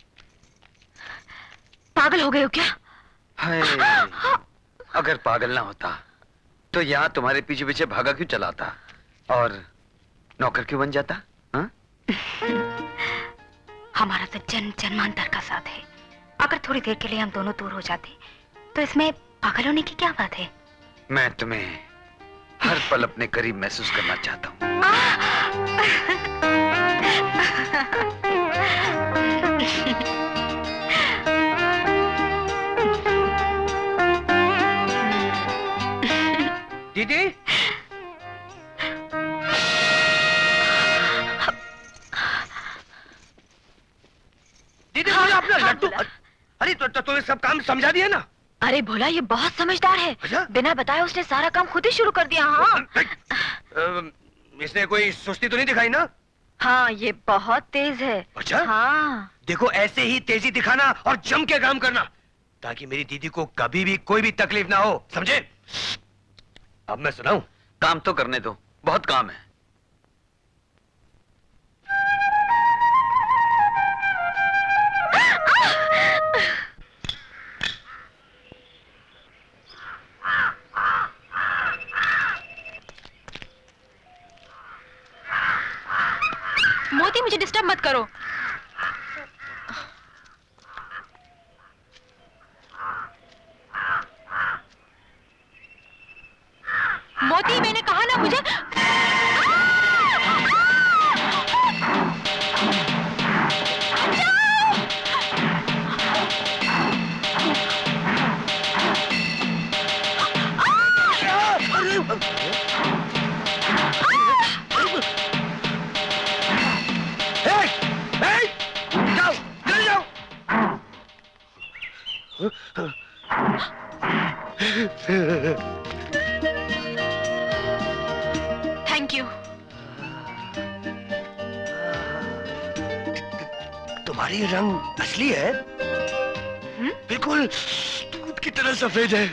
पागल हो गए हो क्या? हाय, अगर पागल ना होता तो यहाँ तुम्हारे पीछे पीछे भागा क्यों चलाता और नौकर क्यों बन जाता? हाँ? हमारा तो जन्म जन्मांतर का साथ है। अगर थोड़ी देर के लिए हम दोनों दूर हो जाते तो इसमें पागल होने की क्या बात है? मैं तुम्हें हर पल अपने करीब महसूस करना चाहता हूँ। दीदी, दीदी मुझे अपना लड्डू। अरे तो तुम्हें सब काम समझा दिया ना? अरे भोला, ये बहुत समझदार है। अच्छा? बिना बताए उसने सारा काम खुद ही शुरू कर दिया। हाँ इसने कोई सुस्ती तो नहीं दिखाई ना? हाँ, ये बहुत तेज है। अच्छा? हाँ। देखो ऐसे ही तेजी दिखाना और जम के काम करना, ताकि मेरी दीदी को कभी भी कोई भी तकलीफ ना हो, समझे? अब मैं सुनाऊं? काम तो करने दो, बहुत काम है। मोती, मुझे डिस्टर्ब मत करो। मोती, मैंने कहा ना मुझे। Thank you. तुम्हारी रंग असली है? बिल्कुल दूध की तरह सफेद है।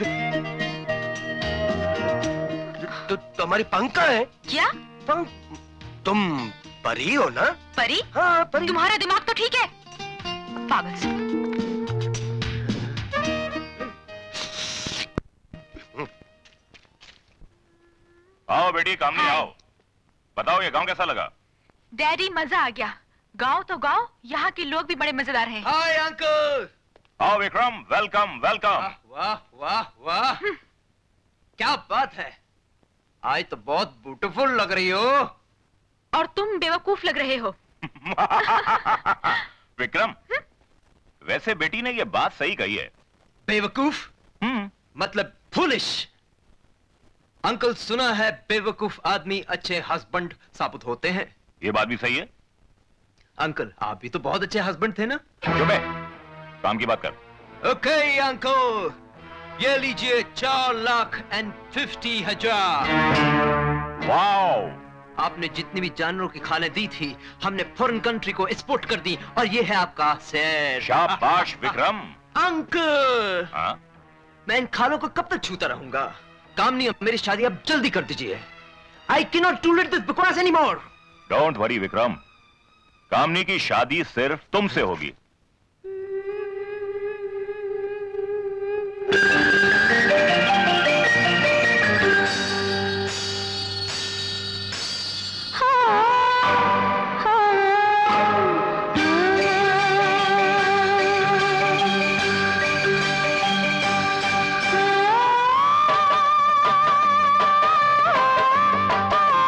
तो तुम्हारी पंख कहाँ है? क्या पंख? तुम परी हो ना? परी? हाँ परी। तुम्हारा दिमाग तो ठीक है, पागल से। आओ बेटी, काम नहीं आओ। बताओ ये गांव कैसा लगा? डैडी, मजा आ गया। गांव तो गांव, यहाँ के लोग भी बड़े मजेदार हैं। Hi uncle. आओ विक्रम, वेलकम वेलकम। वाह वाह वाह, क्या बात है। आज तो बहुत ब्यूटीफुल लग रही हो। और तुम बेवकूफ लग रहे हो। विक्रम, वैसे बेटी ने ये बात सही कही है। बेवकूफ मतलब फुलिश। अंकल, सुना है बेवकूफ आदमी अच्छे हस्बैंड साबित होते हैं। ये बात भी सही है। अंकल, आप भी तो बहुत अच्छे हस्बैंड थे ना? चुप है, काम की बात कर। ओके अंकल, ये लीजिए 4,50,000। वाओ! आपने जितनी भी जानवरों की खाने दी थी, हमने फॉरेन कंट्री को एक्सपोर्ट कर दी, और ये है आपका शेर। शाबाश विक्रम। अंकल, हाँ? मैं इन खालों को कब तक छूता रहूंगा? काम नहीं, मेरी शादी अब जल्दी कर दीजिए। I cannot tolerate this bकवास anymore। Don't worry Vikram, Kamini की शादी सिर्फ तुमसे होगी।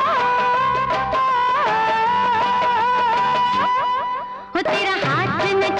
तेरा हाथ न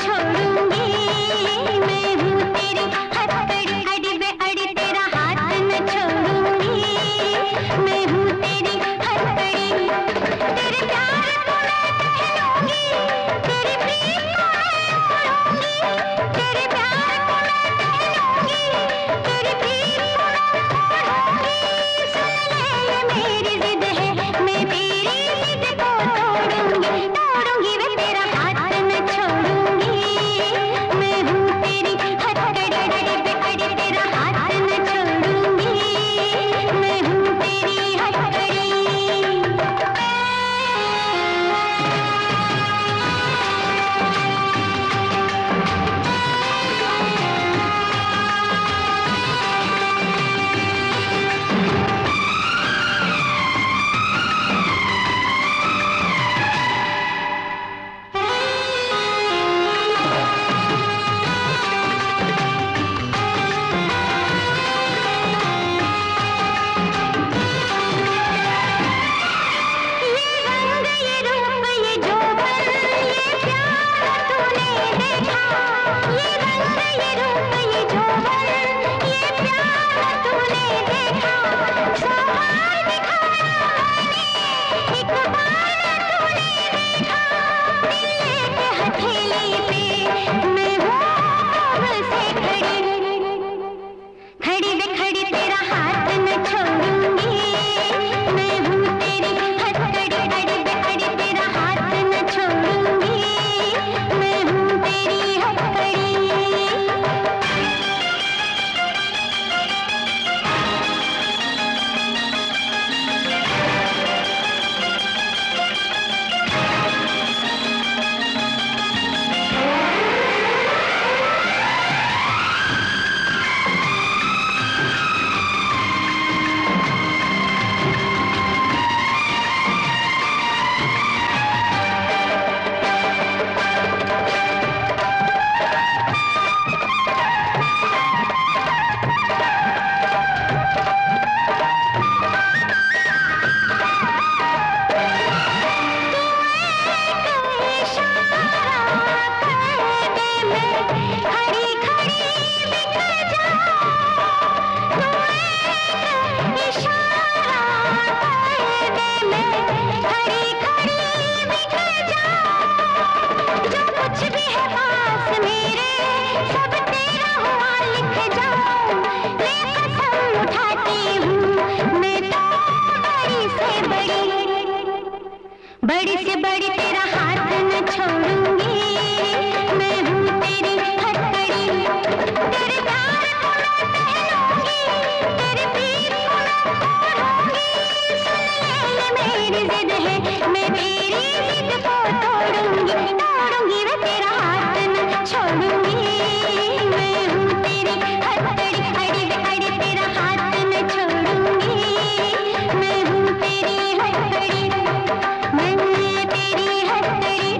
बड़ी से बड़ी तेरा हाथ न छोड़ूंगी, मैं हूँ तेरी हथकड़ी, तेरे प्यार को मैं पहनूंगी, तेरे पीर को मैं तोड़ूंगी। सुन ले मेरी जिद है, मैं तेरी जिद को तोड़ूंगी, तोड़ूंगी वे तेरा हाथ न छोड़ूंगी, मैं हूँ तेरी हथकड़ी, अड़ी वे अड़ी तेरा हाथ न छोड़ूंगी, मैं हूँ तेरी हथकड़ी, मैं तेरी हथकड़ी।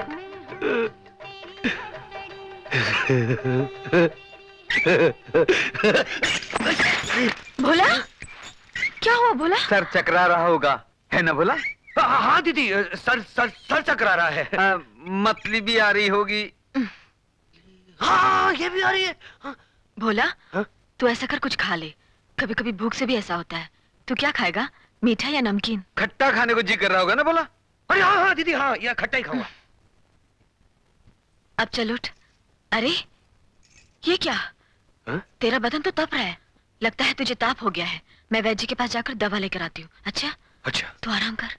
भोला, क्या हुआ भोला? सर चकरा रहा होगा, है ना भोला? हाँ दीदी, सर चकरा रहा है। मतली भी आ रही होगी। हाँ ये भी आ रही है। हाँ। भोला, तू ऐसा कर, कुछ खा ले, कभी कभी भूख से भी ऐसा होता है। तू क्या खाएगा, मीठा या नमकीन? खट्टा खाने को जी कर रहा होगा ना भोला? अरे हाँ हाँ दीदी, हाँ यह खट्टा ही खाऊंगा। अब चल उठ। अरे ये क्या? तेरा बदन तो तप रहा है, लगता है तुझे ताप हो गया है। मैं वैद्य के पास जाकर दवा लेकर आती हूँ। अच्छा तू आराम कर।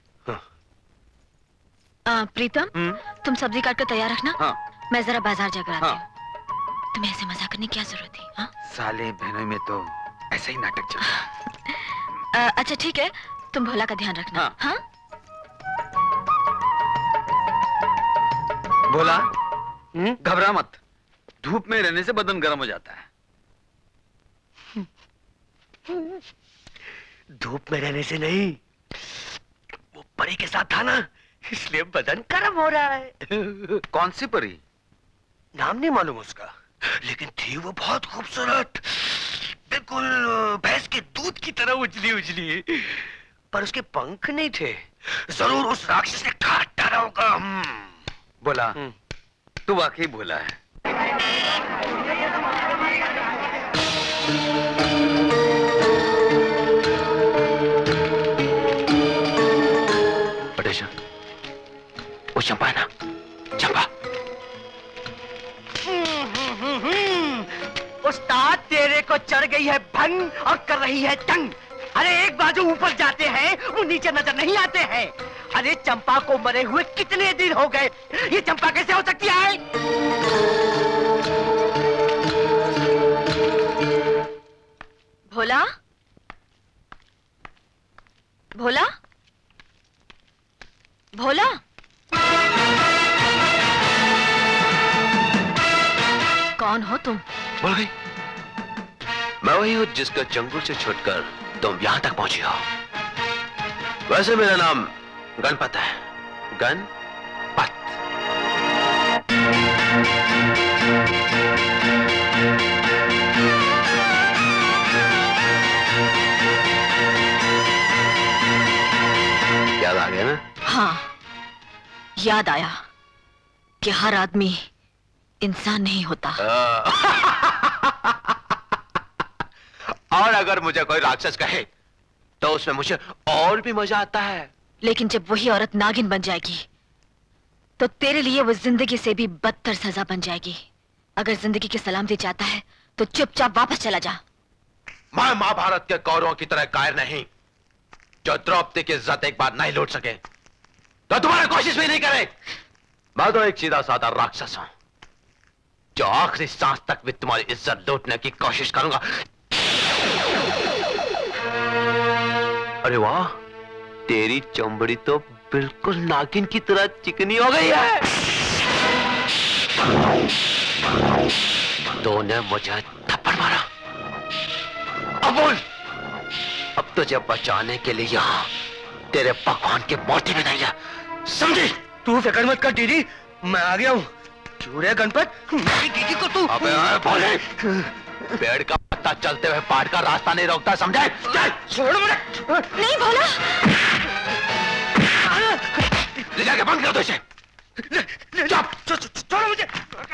प्रीतम, तुम सब्जी काट कर तैयार रखना। मैं जरा बाजार जाकर आती हूँ। तुम्हें ऐसे मजाक करने की क्या जरूरत थी? हाँ? साले बहनों में तो ऐसा ही नाटक चल रहा है। अच्छा ठीक है, तुम भोला का ध्यान रखना। हाँ? भोला घबरा मत, धूप में रहने से बदन गर्म हो जाता है। धूप में रहने से नहीं, वो परी के साथ था ना, इसलिए बदन गर्म हो रहा है। कौन सी परी? नाम नहीं मालूम उसका, लेकिन थी वो बहुत खूबसूरत, बिल्कुल भैंस के दूध की तरह उजली उजली, पर उसके पंख नहीं थे। जरूर उस राक्षस ने काट डाला होगा। बोला तू वाकई भोला है। पटेशा, वो चंपा है ना, चंपा। उस्ताद, तेरे को चढ़ गई है भंग और कर रही है तंग। अरे एक बाजू ऊपर जाते हैं, वो नीचे नजर नहीं आते हैं। अरे चंपा को मरे हुए कितने दिन हो गए, ये चंपा कैसे हो सकती है? भोला, भोला, भोला। कौन हो तुम? बोल गई। मैं वही हूँ जिसका चंगुल से छुटकर तुम यहां तक पहुंची हो। वैसे मेरा नाम गणपत है, गणपत। याद आ गया ना? हाँ, याद आया कि हर आदमी इंसान नहीं होता। और अगर मुझे कोई राक्षस कहे तो उसमें मुझे और भी मजा आता है। लेकिन जब वही औरत नागिन बन जाएगी तो तेरे लिए वो जिंदगी से भी बदतर सजा बन जाएगी। अगर जिंदगी की सलामती चाहता है तो चुपचाप वापस चला जा। मैं महाभारत के कौरवों की तरह कायर नहीं, जो द्रौपदी की इज्जत एक बार नहीं लूट सके तो तुम्हारी कोशिश भी नहीं करे। मैं तो एक सीधा साधा राक्षस हूं, जो आखिरी सांस तक भी तुम्हारी इज्जत लूटने की कोशिश करूंगा। अरे वाह, तेरी चमड़ी तो बिल्कुल नागिन की तरह चिकनी हो गई है। तूने मुझे थप्पड़ मारा, अब बोल, अब तुझे बचाने के लिए यहाँ तेरे भगवान की मूर्ति भी नहीं है, समझी? तू फिक्र मत कर दीदी, मैं आ गया हूँ। क्यों रे गणपत, मेरी दीदी को तू। अबे बोले, पेड़ का पत्ता चलते हुए पहाड़ का रास्ता नहीं रोकता, समझे? चल छोड़ मुझे। नहीं भोला, ले जाके बंद कर दो इसे। छोड़ो मुझे।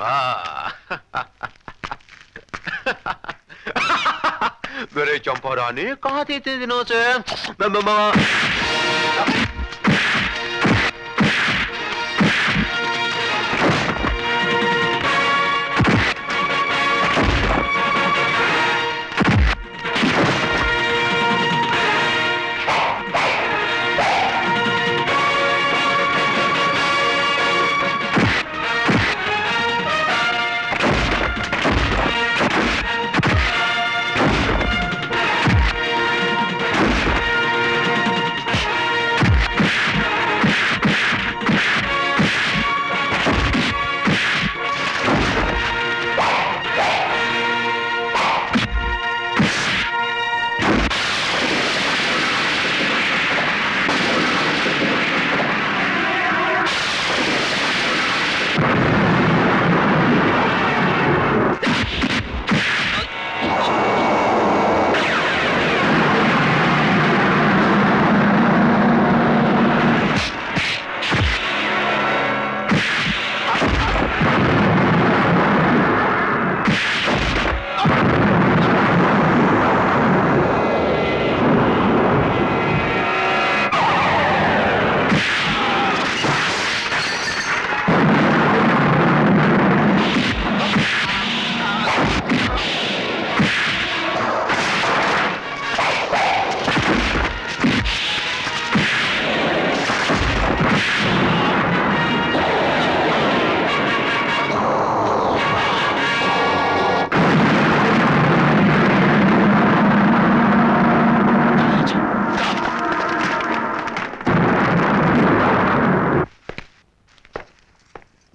मेरे चंपा रानी कहाँ थी इतने दिनों से?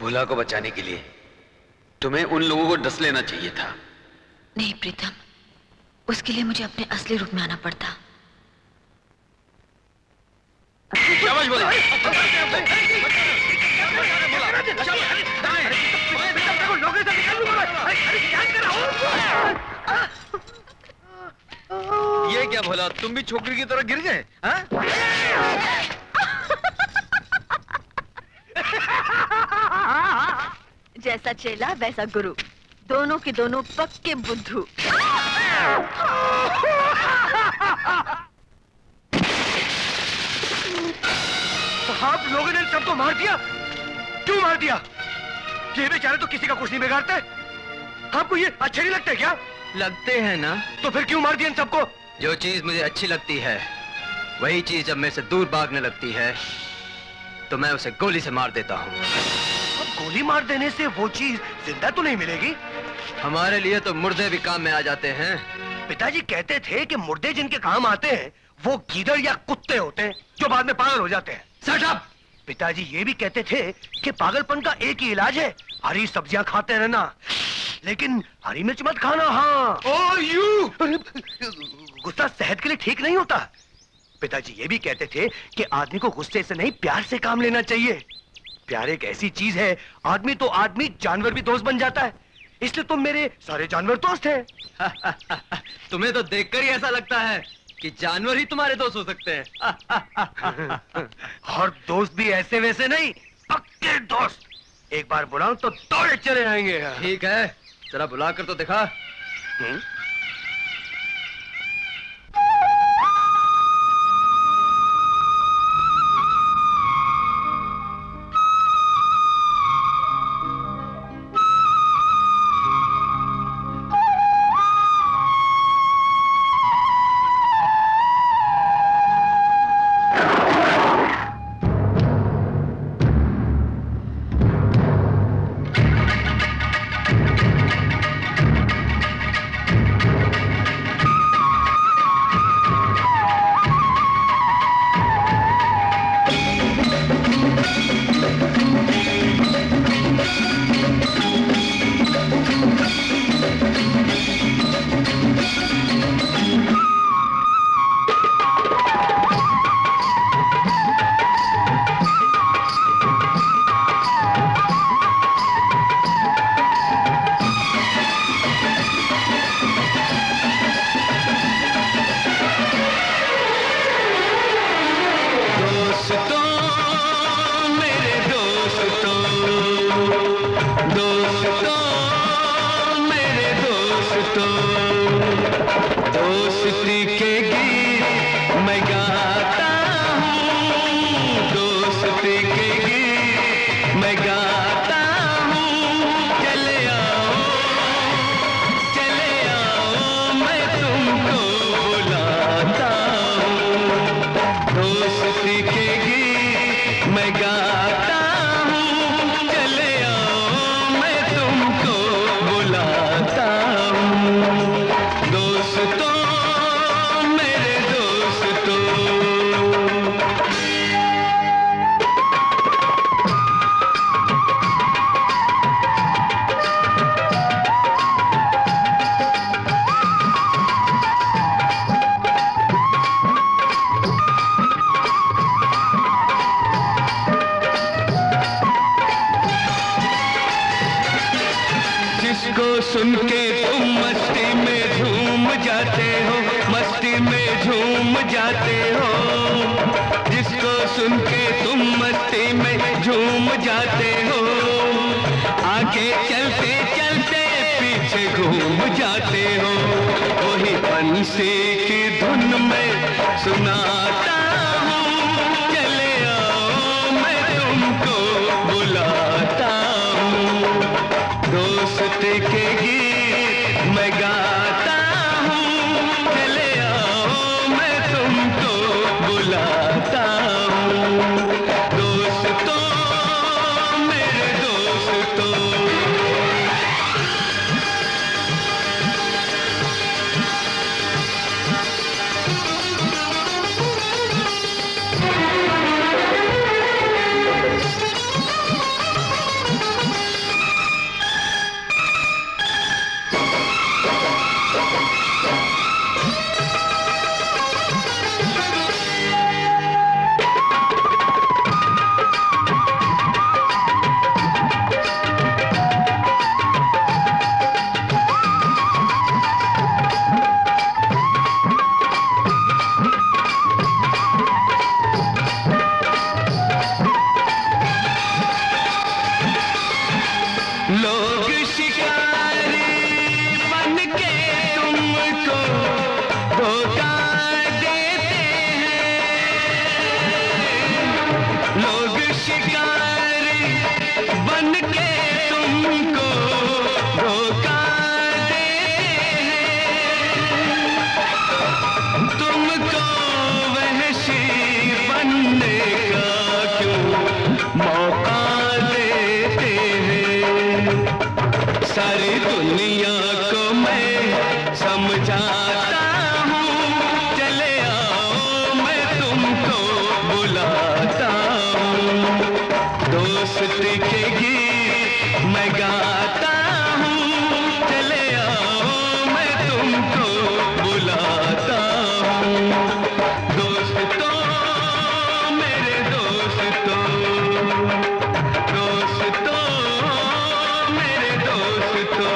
भोला को बचाने के लिए तुम्हें उन लोगों को डस लेना चाहिए था। नहीं प्रीतम, उसके लिए मुझे अपने असली रूप में आना पड़ता। शाबाश भोला। ये क्या भोला, तुम भी छोकरी की तरह गिर गए? जैसा चेला वैसा गुरु, दोनों के दोनों पक्के बुद्धू। आप लोगों ने सबको मार दिया? क्यों मार दिया? ये बेचारे तो किसी का कुछ नहीं बिगाड़ते। आपको ये अच्छे नहीं लगते क्या? लगते हैं ना। तो फिर क्यों मार दिया इन सबको? जो चीज मुझे अच्छी लगती है वही चीज जब मेरे से दूर भागने लगती है तो मैं उसे गोली से मार देता हूँ। अब गोली मार देने से वो चीज जिंदा तो नहीं मिलेगी? हमारे लिए तो मुर्दे भी काम में आ जाते हैं। पिताजी कहते थे कि मुर्दे जिनके काम आते हैं वो गीदड़ या कुत्ते होते हैं जो बाद में पागल हो जाते हैं। Shut up! पिताजी ये भी कहते थे कि पागलपन का एक ही इलाज है, हरी सब्जियां खाते रहना, लेकिन हरी मिर्च मत खाना। हाँ। Oh you! गुस्सा सेहत के लिए ठीक नहीं होता। पिताजी ये भी कहते थे कि आदमी को गुस्से से नहीं प्यार से काम लेना चाहिए। प्यार एक ऐसी चीज है, आदमी तो आदमी, जानवर भी दोस्त बन जाता है। इसलिए तुम मेरे सारे जानवर दोस्त हैं। तुम्हें तो देखकर ही ऐसा लगता है कि जानवर ही तुम्हारे दोस्त हो सकते हैं। और दोस्त भी ऐसे वैसे नहीं, पक्के दोस्त। एक बार बुलाऊं तो दौड़े चले आएंगे। ठीक है, जरा बुला कर तो दिखा। शिकारी बन के तुमको धोखा देते हैं, तुमको वहशी बनने का क्यों मौका देते हैं। सारी दुनिया को मैं समझाता हूँ, चले आओ मैं तुमको बुलाता हूँ। दोस्ती के गीत मैं गाता हूँ, चले आओ मैं तुमको बुलाता हूँ। दोस्तों मेरे दोस्तों, दोस्तों मेरे दोस्तों।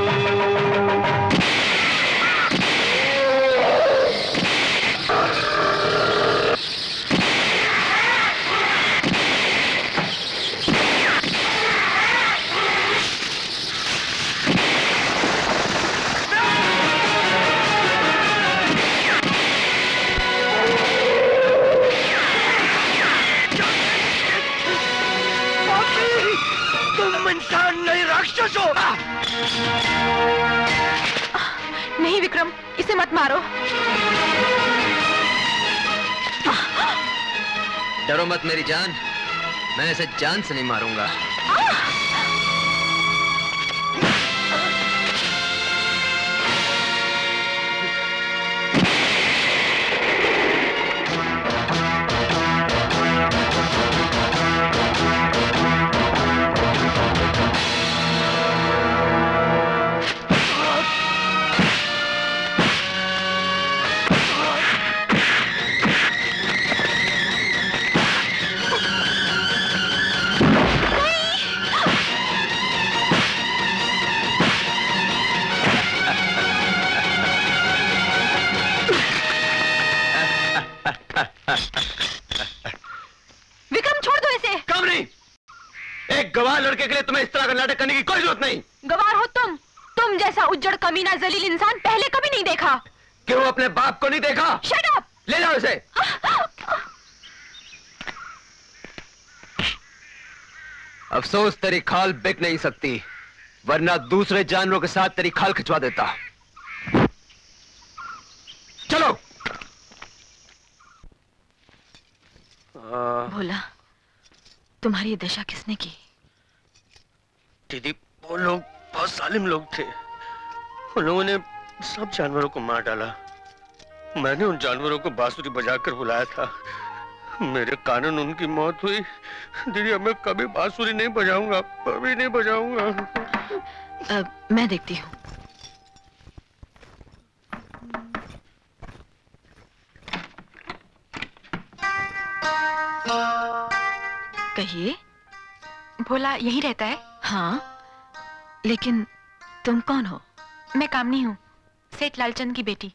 तुम इंसान नहीं राक्षस हो। नहीं विक्रम, इसे मत मारो। डरो मत मेरी जान, मैं इसे जान से नहीं मारूंगा। विक्रम छोड़ दो इसे। काम नहीं, एक गवार लड़के के लिए तुम्हें इस तरह का नाटक करने की कोई जरूरत नहीं। गवार हो तुम जैसा उज्जड़ कमीना जलील इंसान पहले कभी नहीं देखा। क्यों अपने बाप को नहीं देखा? Shut up! ले जाओ इसे। अफसोस तेरी खाल बिक नहीं सकती, वरना दूसरे जानवरों के साथ तेरी खाल खिंचवा देता। चलो। भोला, तुम्हारी ये दशा किसने की? दीदी, वो लोग बहुत जालिम लोग थे। उन लोगों ने सब जानवरों को मार डाला। मैंने उन जानवरों को बांसुरी बजाकर बुलाया था। मेरे कारण उनकी मौत हुई। दीदी, अब मैं कभी बांसुरी नहीं बजाऊंगा, कभी नहीं बजाऊंगा। मैं देखती हूँ। कहिए। भोला यहीं रहता है? हाँ, लेकिन तुम कौन हो? मैं कामनी हूँ, सेठ लालचंद की बेटी।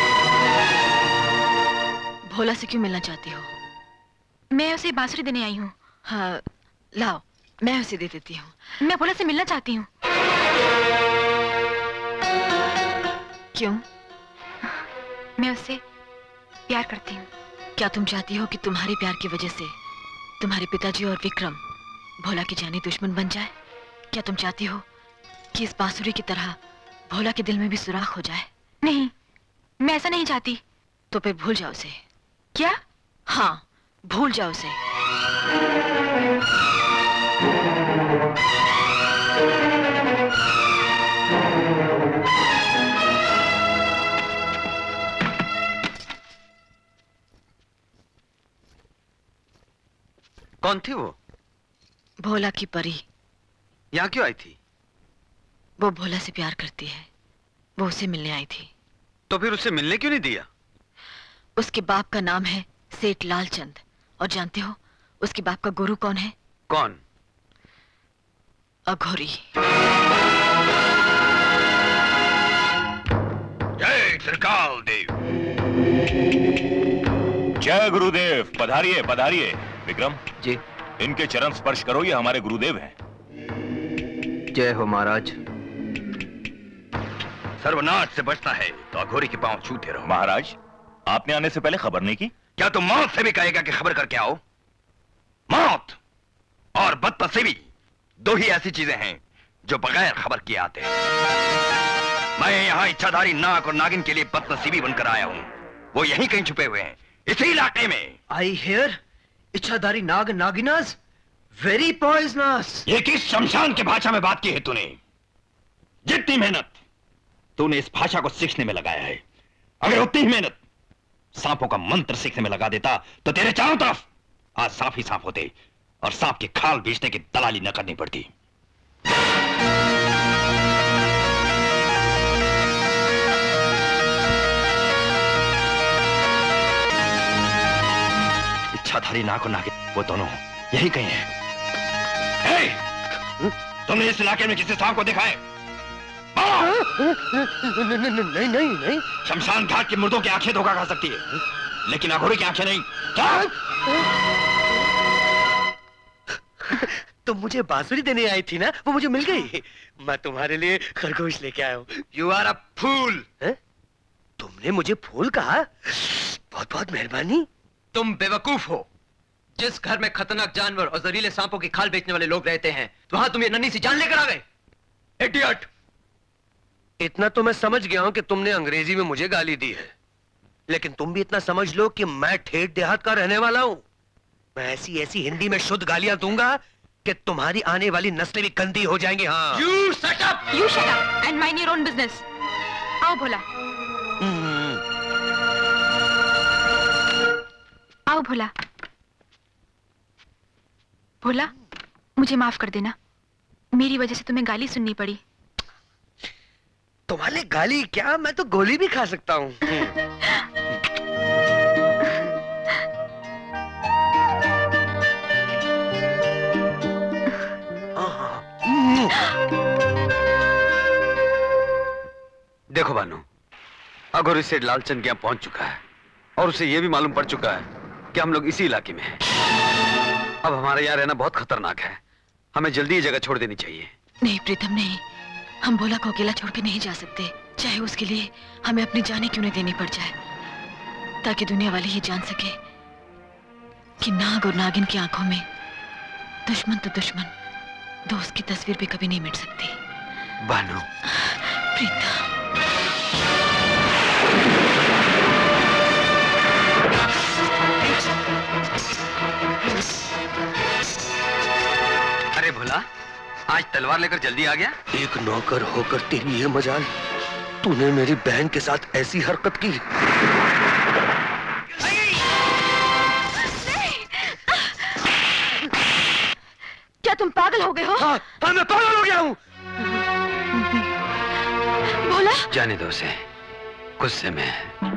भोला से क्यों मिलना चाहती हो? मैं उसे बांसुरी देने आई हूँ। हाँ, लाओ, मैं उसे दे देती हूँ। मैं भोला से मिलना चाहती हूँ। क्यों? मैं उससे प्यार करती हूँ। क्या तुम चाहती हो कि तुम्हारे प्यार की वजह से तुम्हारे पिताजी और विक्रम भोला के जानी दुश्मन बन जाए? क्या तुम चाहती हो कि इस बांसुरी की तरह भोला के दिल में भी सुराख हो जाए? नहीं, मैं ऐसा नहीं चाहती। तो फिर भूल जाओ उसे। क्या? हाँ, भूल जाओ उसे। कौन थी वो? भोला की परी। यहाँ क्यों आई थी? वो भोला से प्यार करती है, वो उसे मिलने आई थी। तो फिर उसे मिलने क्यों नहीं दिया? उसके बाप का नाम है सेठ लालचंद, और जानते हो उसके बाप का गुरु कौन है? कौन? अघोरी। जय त्रिकाल देव। जय गुरुदेव। पधारिए पधारिए। विक्रम जी। इनके चरण स्पर्श करो, ये हमारे गुरुदेव हैं। जय हो महाराज। सर्वनाश से बचना है तो अघोरी के पांव छूते रहो। महाराज, आपने आने से पहले खबर नहीं की? क्या तुम मौत से भी कहेगा कि खबर करके आओ? मौत बदनसीबी, दो ही ऐसी चीजें हैं जो बगैर खबर किए आते हैं। मैं यहाँ इच्छाधारी नाग और नागिन के लिए बदनसीबी बनकर आया हूँ। वो यहीं कहीं छुपे हुए हैं, इसी इलाके में। आई हियर इच्छाधारी नाग नागिनास वेरी पॉइजनस। ये किस शमशान के भाषा में बात की है तूने? जितनी मेहनत तूने इस भाषा को सीखने में लगाया है, अगर उतनी ही मेहनत सांपों का मंत्र सीखने में लगा देता तो तेरे चारों तरफ आज सांप ही सांप होते और सांप की खाल बेचने की दलाली न करनी पड़ती। इच्छाधारी नाग और नागिन वो दोनों यही कहीं हैं। तुमने इस इलाके में किसी सांप को देखा है? नहीं नहीं नहीं। शमशान घाट के मुर्दों की आंखें धोखा खा सकती है, लेकिन अघोरी की आंखें नहीं। तुम मुझे बांसुरी देने आई थी ना, वो मुझे मिल गई। मैं तुम्हारे लिए खरगोश लेके आया हूँ। You are a fool. तुमने मुझे फूल कहा? बहुत बहुत मेहरबानी। तुम बेवकूफ हो। जिस घर में खतरनाक जानवर और जहरीले सांपों की खाल बेचने वाले लोग रहते हैं, वहां तुम ये नन्ही सी जान लेकर आ गए। इडियट। इतना तो मैं समझ गया हूं कि तुमने अंग्रेजी में मुझे गाली दी है, लेकिन तुम भी इतना समझ लो कि मैं ठेठ देहात का रहने वाला हूं। मैं ऐसी ऐसी हिंदी में शुद्ध गालियां दूंगा कि तुम्हारी आने वाली नस्लें भी गंदी हो जाएंगी। हाँ। You shut up and mind your own business. आओ भोला। आओ भोला। भोला, मुझे माफ कर देना, मेरी वजह से तुम्हें गाली सुननी पड़ी। तुम्हारे गाली क्या, मैं तो गोली भी खा सकता हूँ। देखो बानो, अघोरी सेठ लालचंद के यहाँ पहुंच चुका है और उसे यह भी मालूम पड़ चुका है कि हम लोग इसी इलाके में हैं। अब हमारे यहाँ रहना बहुत खतरनाक है, हमें जल्दी ये जगह छोड़ देनी चाहिए। नहीं प्रीतम नहीं, हम भोला को अकेला छोड़ के नहीं जा सकते, चाहे उसके लिए हमें अपनी जानें क्यों नहीं देनी पड़ जाए, ताकि दुनिया वाले ये जान सके कि नाग और नागिन की आंखों में दुश्मन तो दुश्मन, दोस्त की तस्वीर भी कभी नहीं मिट सकती। बानो। प्रीतम। अरे भोला, आज तलवार लेकर जल्दी आ गया? एक नौकर होकर तेरी ये मजाल, तूने मेरी बहन के साथ ऐसी हरकत की। क्या तुम पागल हो गए हो? हाँ, मैं पागल हो गया हूँ। भोला, जाने दो उसे, गुस्से में।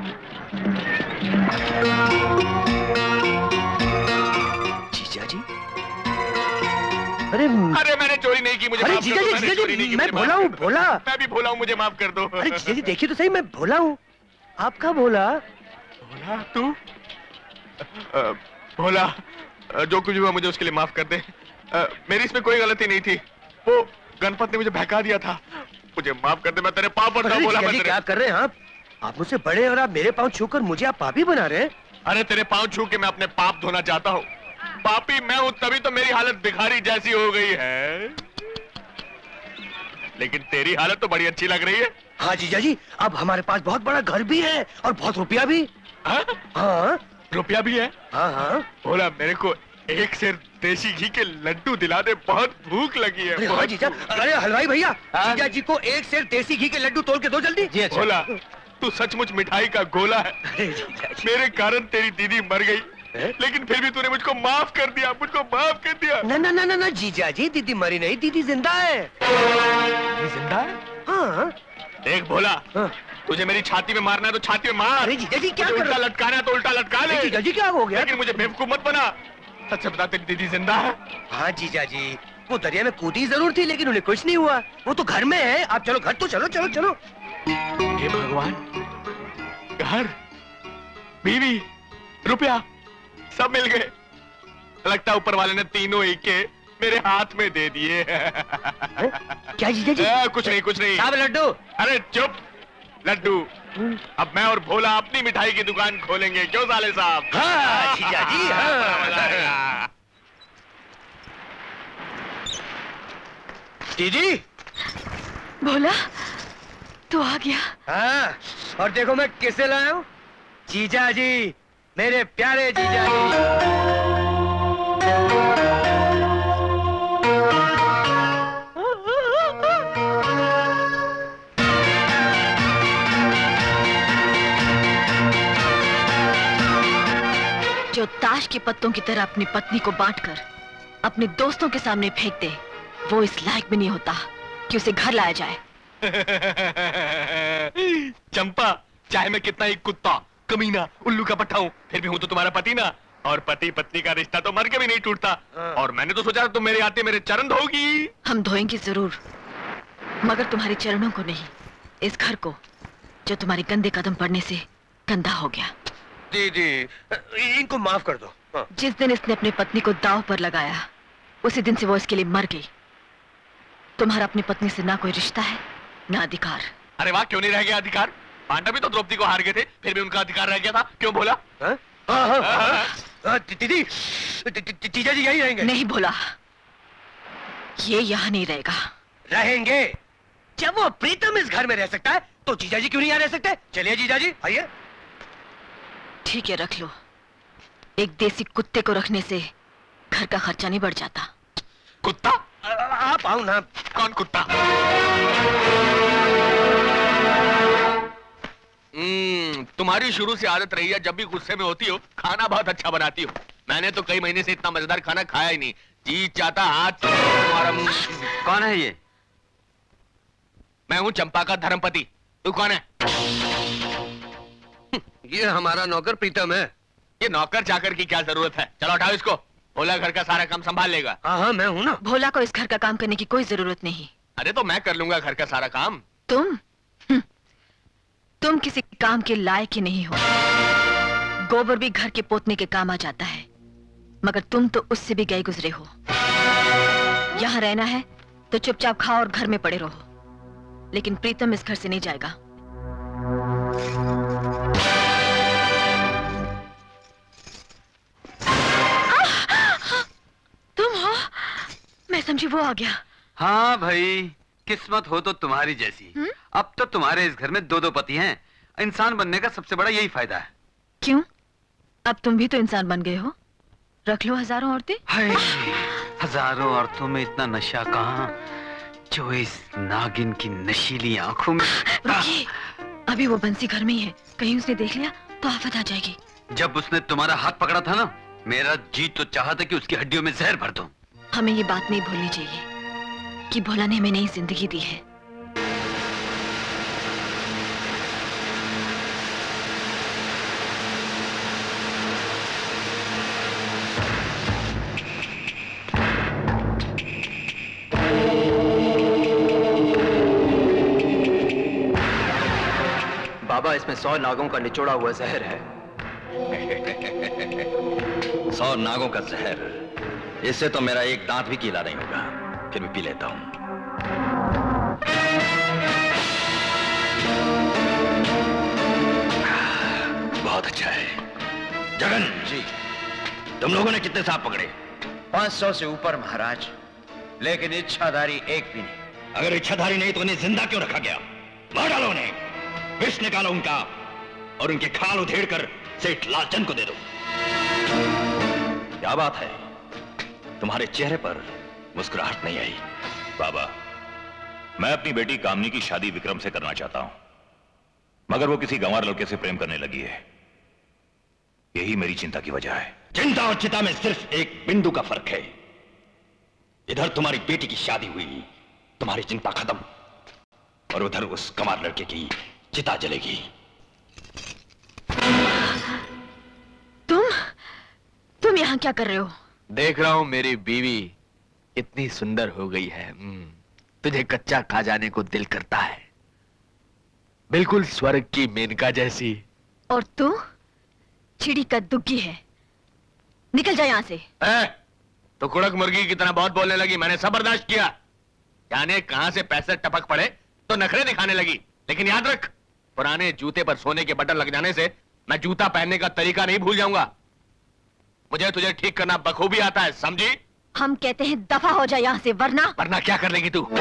जीजा जी, अरे मैंने चोरी नहीं की, मुझे माफ कर दो। मैंने चोरी नहीं की, मैं भोला हूँ। भोला, मैं भी भोला हूँ, मुझे माफ कर दो। अरे जीजा जी देखिए तो सही, मैं भोला हूँ। आपका भोला? भोला तू? भोला, जो कुछ भी हुआ मुझे उसके लिए माफ कर दे। मेरी इसमें कोई गलती नहीं थी, वो गणपत ने मुझे बहका दिया था, मुझे माफ कर दे। मैं तेरे पाँव पड़ता हूँ। भोला, क्या कर रहे हैं आप मुझसे बड़े और आप मेरे पाँव छूकर मुझे आप पापी बना रहे हैं। अरे तेरे पाँव छू के मैं अपने पाप धोना चाहता हूँ। पापी मैं हूँ, तभी तो मेरी हालत भिखारी जैसी हो गई है, लेकिन तेरी हालत तो बड़ी अच्छी लग रही है। हाँ जीजा जी, अब हमारे पास बहुत बड़ा घर भी है और बहुत रुपया भी। हाँ, रुपया भी है। हाँ। भोला, मेरे को एक सेर देसी घी के लड्डू दिला दे, बहुत भूख लगी है। हाँ जीजा। अरे हलवाई भैया, जीजा जी को एक सेर देसी घी के लड्डू तोड़ के दो जल्दी। भोला, तू सचमुच मिठाई का गोला है। मेरे कारण तेरी दीदी मर गई, लेकिन फिर भी तूने मुझको माफ कर दिया, मुझको माफ कर दिया। ना ना ना ना ना जीजा जी, दीदी मरी नहीं, दीदी जिंदा है। जिंदा है? हाँ। देख भोला, तुझे मेरी छाती में मारना है तो छाती में मार। अरे जीजा जी क्या कर रहे हो? उल्टा लटकाना है तो उल्टा लटका ले। जीजा जी क्या हो गया? लेकिन मुझे बेवकूफ मत बना। सच बता, तेरी दीदी जिंदा है? हाँ जीजा जी, वो दरिया में कूदी जरूर थी, लेकिन उन्हें कुछ नहीं हुआ। वो तो घर में है। आप चलो घर तो चलो चलो चलो। हे भगवान, घर, बीवी, रुपया सब मिल गए। लगता है ऊपर वाले ने तीनों एके मेरे हाथ में दे दिए। क्या जीजा जी? कुछ नहीं कुछ नहीं। साहब लड्डू। अरे चुप लड्डू, अब मैं और भोला अपनी मिठाई की दुकान खोलेंगे, क्यों साले साहब? हाँ जीजा जी, हाँ। दीदी। भोला, तू आ गया। हाँ, और देखो मैं किसे लाया हूँ? जीजा जी, मेरे प्यारे जीजा जी। जो ताश के पत्तों की तरह अपनी पत्नी को बांटकर अपने दोस्तों के सामने फेंक दे, वो इस लायक भी नहीं होता कि उसे घर लाया जाए। चंपा, चाहे मैं कितना ही कुत्ता, कमीना, उल्लू का पट्टा हूँ, फिर भी हूँ तो तुम्हारा पति ना। और पति पत्नी का रिश्ता तो मर के भी नहीं टूटता। और मैंने तो सोचा तुम मेरे आते मेरे चरण धोगी। हम धोएंगे जरूर, मगर तुम्हारे चरणों को नहीं, इस घर को, जो तुम्हारे गंदे कदम पड़ने से गंदा हो गया। दीदी, इनको माफ कर दो। हाँ। जिस दिन इसने अपनी पत्नी को दांव पर लगाया, उसी दिन से वो इसके लिए मर गई। तुम्हारा अपनी पत्नी से ना कोई रिश्ता है, ना अधिकार। अरे वाह, क्यों नहीं रह गया अधिकार? पांडव भी तो द्रौपदी को हार गए थे, फिर भी उनका अधिकार रह गया था। क्यों भोला? दीदी, जीजा जी यहीं रहेंगे? नहीं भोला, ये यहाँ नहीं रहेगा। रहेंगे। जब वो प्रीतम इस घर में रह सकता है, तो जीजा जी क्यों नहीं यहाँ रह सकते? चलिए जीजा जी, आइए। ठीक है, रख लो। एक देसी कुत्ते को रखने से घर का खर्चा नहीं बढ़ जाता। कुत्ता? आप आओ ना। कौन कुत्ता? तुम्हारी शुरू से आदत रही है, जब भी गुस्से में होती हो खाना बहुत अच्छा बनाती हो। मैंने तो कई महीने से इतना मजेदार खाना खाया ही नहीं। जी चाहता हाथ तुम्हारा मुंह। कौन है ये? मैं हूँ चंपा का धर्मपति। तू कौन है? ये हमारा नौकर प्रीतम है। ये नौकर चाकर की क्या जरूरत है? चलो उठाओ इसको, भोला घर का सारा काम संभाल लेगा। हाँ हाँ, मैं हूँ ना। भोला को इस घर का काम करने की कोई जरूरत नहीं। अरे तो मैं कर लूंगा घर का सारा काम। तुम किसी काम के लायक ही नहीं हो। गोबर भी घर के पोतने के काम आ जाता है, मगर तुम तो उससे भी गए गुजरे हो। यहाँ रहना है तो चुपचाप खाओ और घर में पड़े रहो, लेकिन प्रीतम इस घर से नहीं जाएगा। तुम हो? मैं समझी वो आ गया। हाँ भाई, किस्मत हो तो तुम्हारी जैसी। अब तो तुम्हारे इस घर में दो दो पति हैं। इंसान बनने का सबसे बड़ा यही फायदा है। क्यों? अब तुम भी तो इंसान बन गए हो। रख लो हजारों औरतें। हजारों औरतों में इतना नशा कहाँ, जो इस नागिन की नशीली आंखों में। रुकिए, अभी वो बंसी घर में ही है, कहीं उसने देख लिया तो आफत आ जाएगी। जब उसने तुम्हारा हाथ पकड़ा था ना, मेरा जी तो चाहा था कि उसकी हड्डियों में जहर भर दूं। हमें ये बात नहीं भूलनी चाहिए कि भोला ने हमें नई जिंदगी दी है। बाबा, इसमें 100 नागों का निचोड़ा हुआ जहर है। 100 नागों का जहर, इससे तो मेरा एक दांत भी गीला नहीं होगा। फिर भी पी लेता हूं। बहुत अच्छा है। जगन जी, तुम लोगों ने कितने सांप पकड़े? 500 से ऊपर महाराज, लेकिन इच्छाधारी एक भी नहीं। अगर इच्छाधारी नहीं तो उन्हें जिंदा क्यों रखा गया? मार डालो उन्हें, विष निकालो उनका और उनके खाल उधेड़ कर सेठ लालचंद को दे दो। क्या बात है, तुम्हारे चेहरे पर मुस्कुराहट नहीं आई? बाबा, मैं अपनी बेटी कामनी की शादी विक्रम से करना चाहता हूं, मगर वो किसी गंवार लड़के से प्रेम करने लगी है। यही मेरी चिंता की वजह है। चिंता और चिता में सिर्फ एक बिंदु का फर्क है। इधर तुम्हारी बेटी की शादी हुई, तुम्हारी चिंता खत्म, और उधर उस गंवार लड़के की चिता जलेगी। तुम यहाँ क्या कर रहे हो? देख रहा हूं मेरी बीवी इतनी सुंदर हो गई है, तुझे कच्चा खा जाने को दिल करता है, बिल्कुल स्वर्ग की मेनका जैसी। और तू चिड़ी का दुग्गी है, निकल जा यहाँ से। तो कुड़क मुर्गी की तरह बहुत बोलने लगी, मैंने सब बर्दाश्त किया। जाने कहां से पैसे टपक पड़े तो नखरे दिखाने लगी। लेकिन याद रख, पुराने जूते पर सोने के बटन लग जाने से मैं जूता पहनने का तरीका नहीं भूल जाऊंगा। मुझे तुझे ठीक करना बखूबी आता है, समझी? हम कहते हैं दफा हो जाए यहाँ से, वरना क्या कर लेगी तू?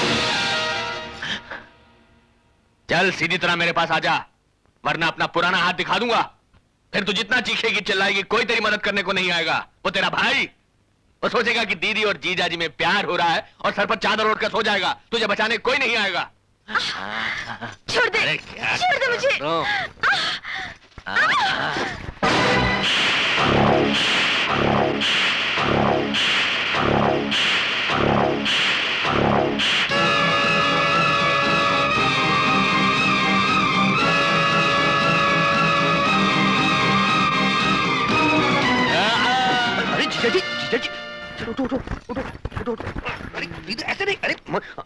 चल सीधी तरह मेरे पास आ जा, वरना अपना पुराना हाथ दिखा दूंगा। फिर तू जितना चीखेगी चिल्लाएगी कोई तेरी मदद करने को नहीं आएगा। वो तेरा भाई वो सोचेगा कि दीदी और जीजाजी में प्यार हो रहा है और सर पर चादर ओढ़ कर सो जाएगा। तुझे बचाने कोई नहीं आएगा। छोड़ दे, छोड़ दे मुझे। अरे जीजाजी, जीजाजी, चलो उठो उठो उठो उठो उठो। अरे दीदी ऐसे नहीं, अरे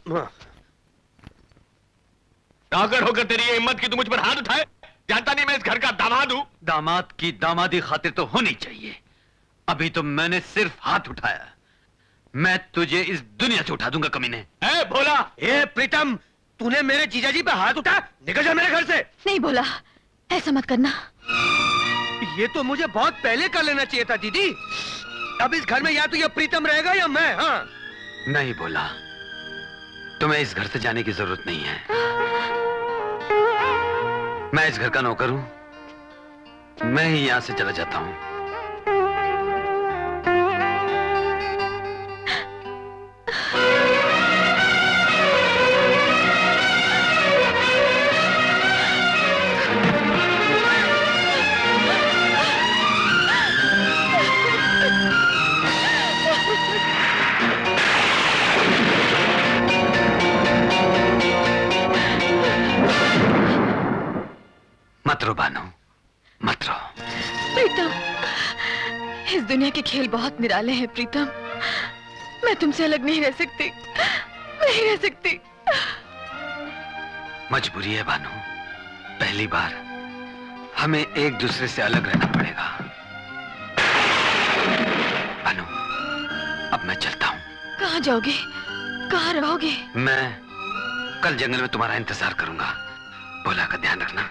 नौकर होकर तेरी ये हिम्मत की तू मुझ पर हाथ उठाए? जानता नहीं मैं इस घर का दामाद हूं। दामाद की दामादी खातिर तो होनी चाहिए। अभी तो मैंने सिर्फ हाथ उठाया, मैं तुझे इस दुनिया से उठा दूंगा कमीने। ए भोला, ए प्रीतम, तूने मेरे जीजाजी पे हाथ उठाया? निकल जा मेरे घर से। नहीं भोला, ऐसा मत करना। ये तो मुझे बहुत पहले कर लेना चाहिए था दीदी। अब इस घर में या तो ये प्रीतम रहेगा या मैं। हाँ नहीं बोला, तुम्हें इस घर से जाने की जरूरत नहीं है। मैं इस घर का नौकर हूं, मैं ही यहां से चला जाता हूं। मत रो बानो, मत रो। प्रीतम, इस दुनिया के खेल बहुत निराले हैं प्रीतम। मैं तुमसे अलग नहीं रह सकती, नहीं रह सकती। मजबूरी है बानो, पहली बार हमें एक दूसरे से अलग रहना पड़ेगा। बानो, अब मैं चलता हूं। कहाँ जाओगे? कहाँ रहोगे? मैं कल जंगल में तुम्हारा इंतजार करूंगा। भोला का ध्यान रखना।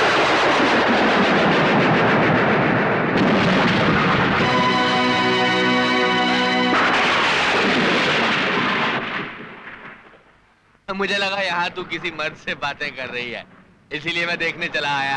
मुझे लगा यहाँ तू किसी मर्द से बातें कर रही है, इसीलिए मैं देखने चला आया।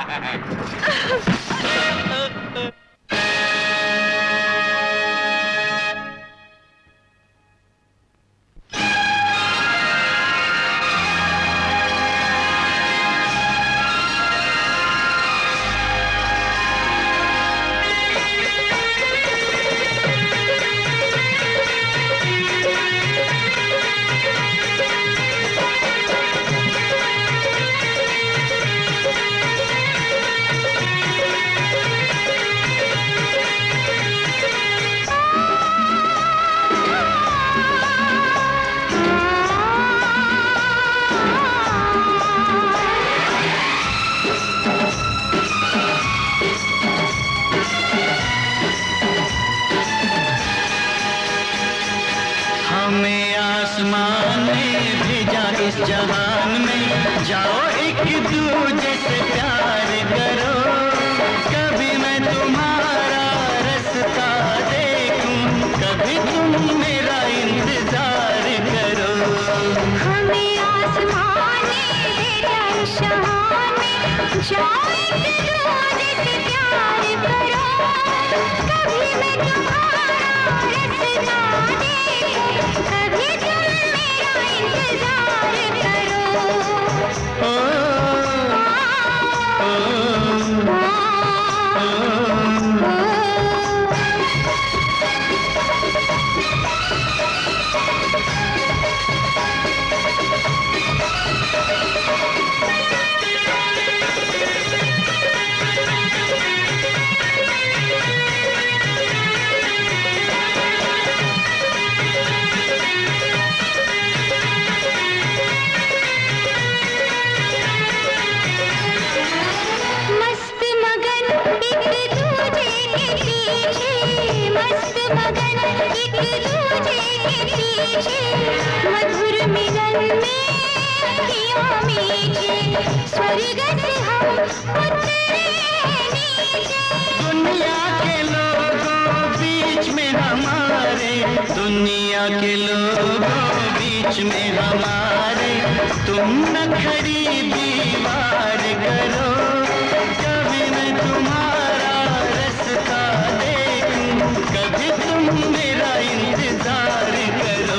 दुनिया के लोगों बीच बीच में हमारे, दुनिया के लोगों बीच में हमारे, तुम न खड़ी दीवार करो, कभी मैं तुम्हारा रास्ता देखूं, कभी तुम मेरा इंतजार करो।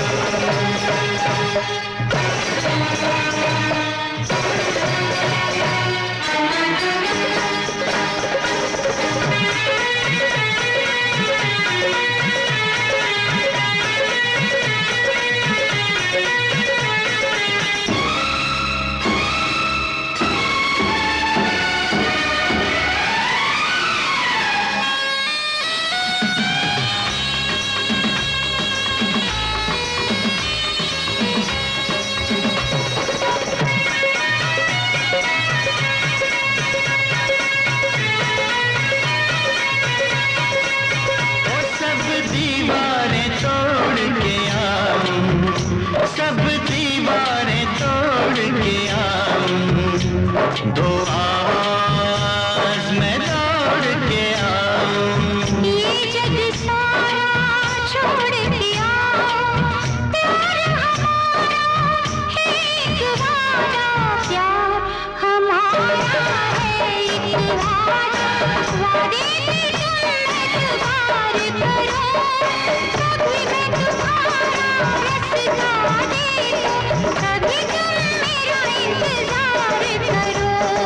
सब दीवारें तोड़ के आऊं, दो आवाज मैं दौड़ के आऊं, ये जग सारा छोड़ के आऊं, प्यार हमारा है एक वादा, प्यार हमारा है एक वादा, वादे पे तुम एतबार करो, कभी मैं तुम्हारा रास्ता देखूं, कभी तुम मेरा इंतजार करो।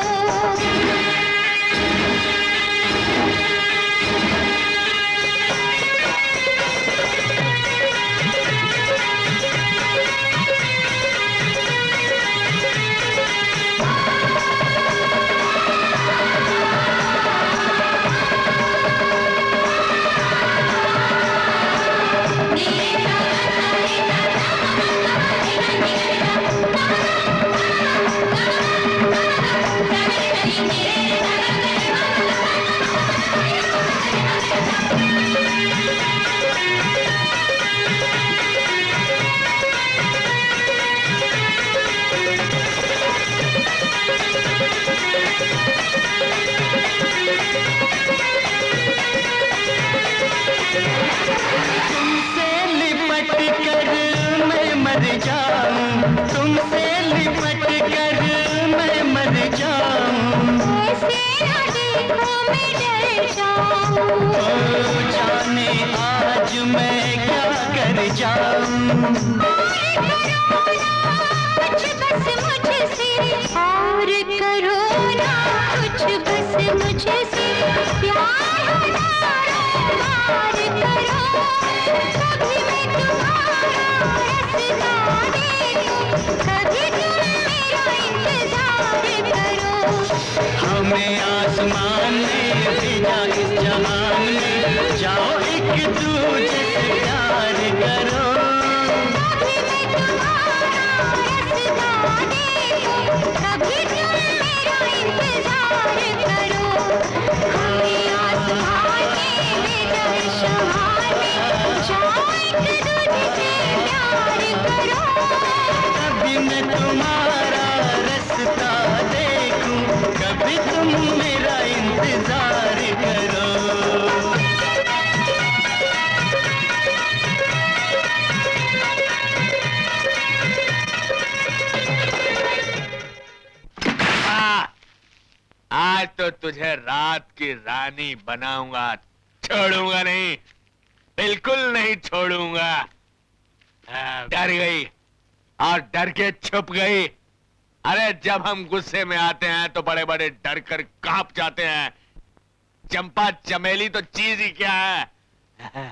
तुमसे लिपट कर मैं मर जाऊं, ऐसे ना देखो मैं डर जाऊं, ओ जाने आज मैं क्या कर जाऊं, कुछ बस मुझसे और करो ना कुछ बस मुझसे, प्यार हमारा मार करो, कभी मैं तुम्हारा रास्ता कभी तुम मेरा इंतजार करो, हमें आसमान में भेजा इस जहान में, जाओ एक दूजे से प्यार करो, कभी मैं तुम्हारा रास्ता देखूं, कभी तुम मेरा इंतजार करो, हमें आसमान में भेजा इस जहान में, जाओ एक दूजे से प्यार करो, कभी मैं तुम्हारा रास्ता देखूं, कभी तुम मेरा इंतजार करो। आज तो तुझे रात की रानी बनाऊंगा, छोड़ूंगा नहीं, बिल्कुल नहीं छोड़ूंगा। डर गई और डर के छुप गई। अरे जब हम गुस्से में आते हैं तो बड़े बड़े डर कर कांप जाते हैं। चंपा चमेली तो चीज ही क्या है।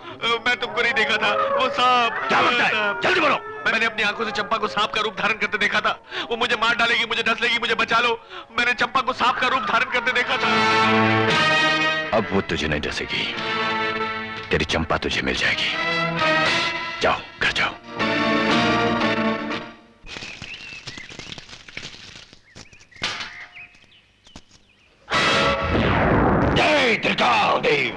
मैं तुमको नहीं देखा था। वो सांप। क्या लगता है? जल्दी बोलो। मैंने अपनी आंखों से चंपा को सांप का रूप धारण करते देखा था। वो मुझे मार डालेगी, मुझे डस लेगी, मुझे बचा लो। मैंने चंपा को सांप का रूप धारण करते देखा था। अब वो तुझे नहीं डसेगी, तेरी चंपा तुझे मिल जाएगी। जाओ, घर जाओ। जय त्रिकालदेव।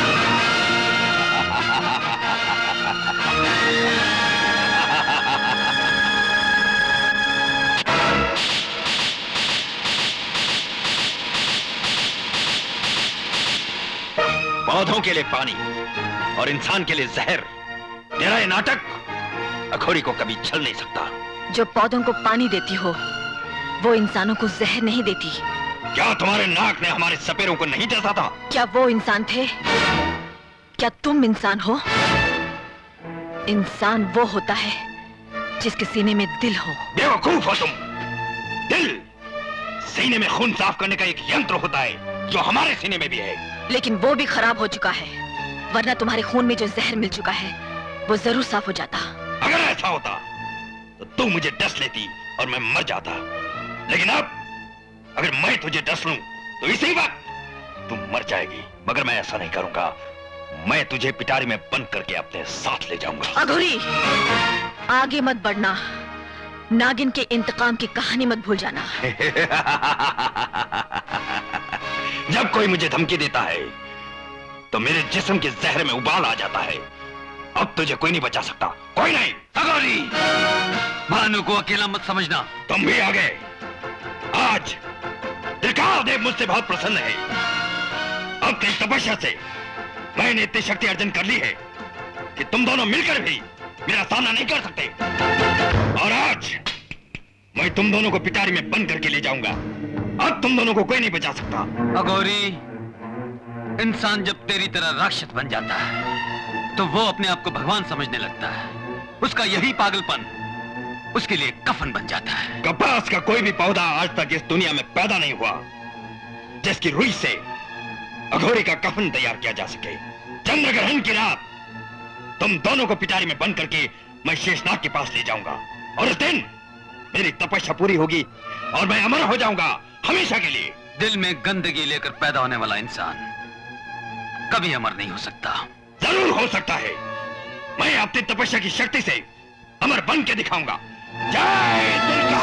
पौधों के लिए पानी और इंसान के लिए जहर, तेरा ये नाटक अघोरी को कभी छल नहीं सकता। जो पौधों को पानी देती हो वो इंसानों को जहर नहीं देती। क्या तुम्हारे नाक ने हमारे सपेरों को नहीं डसा था? क्या वो इंसान थे? क्या तुम इंसान हो? इंसान वो होता है जिसके सीने में दिल हो। बेवकूफ हो तुम। दिल सीने में खून साफ करने का एक यंत्र होता है जो हमारे सीने में भी है। लेकिन वो भी खराब हो चुका है, वरना तुम्हारे खून में जो जहर मिल चुका है वो जरूर साफ हो जाता। अगर ऐसा होता तो तू मुझे डस लेती और मैं मर जाता। लेकिन अब अगर मैं तुझे डस लूं तो इसी वक्त तुम मर जाएगी। मगर मैं ऐसा नहीं करूंगा। मैं तुझे पिटारी में बंद करके अपने साथ ले जाऊंगा। अघोरी, आगे मत बढ़ना। नागिन के इंतकाम की कहानी मत भूल जाना। जब कोई मुझे धमकी देता है तो मेरे जिस्म के जहर में उबाल आ जाता है। अब तुझे कोई नहीं बचा सकता, कोई नहीं। अघोरी, भानु को अकेला मत समझना। तुम भी आ गए। आज त्रिकालदेव मुझसे बहुत प्रसन्न है। अब तेरी तपस्या से मैंने इतनी शक्ति अर्जन कर ली है कि तुम दोनों मिलकर भी मेरा सामना नहीं कर सकते। और आज मैं तुम दोनों को पिटारी में बंद करके ले जाऊंगा। अब तुम दोनों को कोई नहीं बचा सकता। अघोरी, इंसान जब तेरी तरह राक्षस बन जाता है तो वो अपने आप को भगवान समझने लगता है। उसका यही पागलपन उसके लिए कफन बन जाता है। कपास का कोई भी पौधा आज तक इस दुनिया में पैदा नहीं हुआ जिसकी रुई से अघोरी का कफन तैयार किया जा सके। चंद्र ग्रहण की रात तुम दोनों को पिटारी में बंद करके मैं शेषनाग के पास ले जाऊंगा और उस दिन मेरी तपस्या पूरी होगी और मैं अमर हो जाऊंगा हमेशा के लिए। दिल में गंदगी लेकर पैदा होने वाला इंसान कभी अमर नहीं हो सकता। जरूर हो सकता है। मैं अपनी तपस्या की शक्ति से अमर बन के दिखाऊंगा। जय दुर्गा।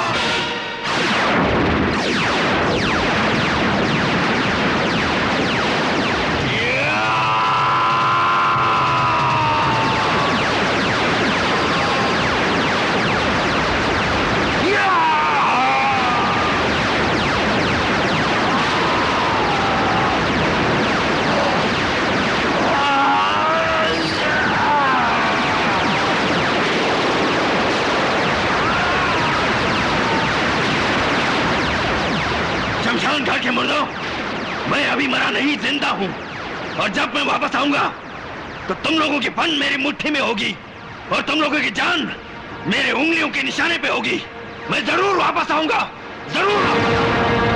घाट के मुर्दों, मैं अभी मरा नहीं, जिंदा हूं। और जब मैं वापस आऊंगा तो तुम लोगों की पन मेरी मुट्ठी में होगी और तुम लोगों की जान मेरे उंगलियों के निशाने पे होगी। मैं जरूर वापस आऊंगा, जरूर।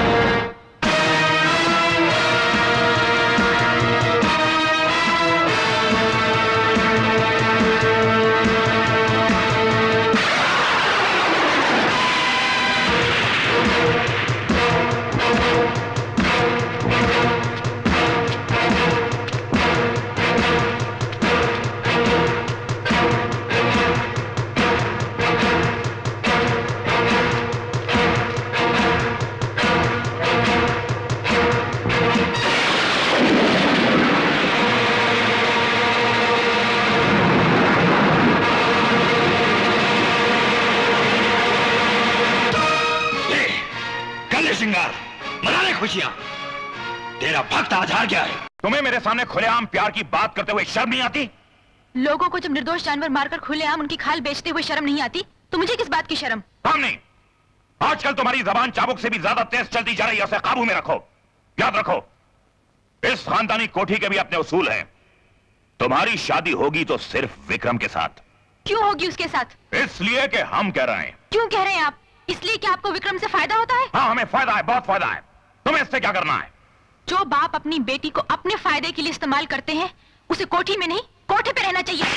खुशियां, तेरा भक्त आज हार गया है। तुम्हें मेरे सामने खुलेआम प्यार की बात करते हुए शर्म नहीं आती? लोगों को जब निर्दोष जानवर मारकर खुलेआम उनकी खाल बेचते हुए शर्म नहीं आती तो मुझे किस बात की शर्म? हम नहीं। आजकल तुम्हारी जबान चाबुक से भी ज्यादा तेज चलती जा रही है, उसे काबू में रखो। याद रखो, इस खानदानी कोठी के भी अपने उसूल हैं। तुम्हारी शादी होगी तो सिर्फ विक्रम के साथ। क्यों होगी उसके साथ? इसलिए कि हम कह रहे हैं। क्यों कह रहे हैं आप? इसलिए कि आपको विक्रम से फायदा होता है? हाँ, हमें फायदा है, बहुत फायदा है। तुम्हें इससे क्या करना है? जो बाप अपनी बेटी को अपने फायदे के लिए इस्तेमाल करते हैं उसे कोठी में नहीं कोठे पे रहना चाहिए।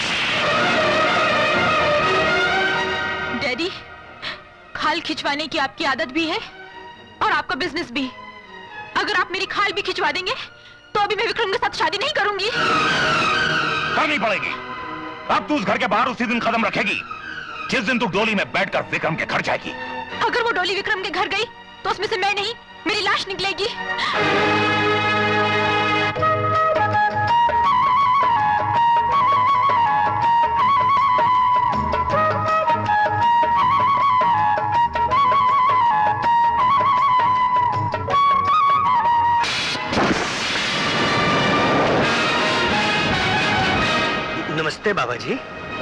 डैडी, खाल खिंचवाने की आपकी आदत भी है और आपका बिजनेस भी। अगर आप मेरी खाल भी खिंचवा देंगे तो अभी मैं विक्रम के साथ शादी नहीं करूंगी। करनी पड़ेगी। अब तू उस घर के बाहर उसी दिन कदम रखेगी जिस दिन तू डोली में बैठकर विक्रम के घर जाएगी। अगर वो डोली विक्रम के घर गई तो उसमें से मैं नहीं, मेरी लाश निकलेगी। नमस्ते बाबा जी।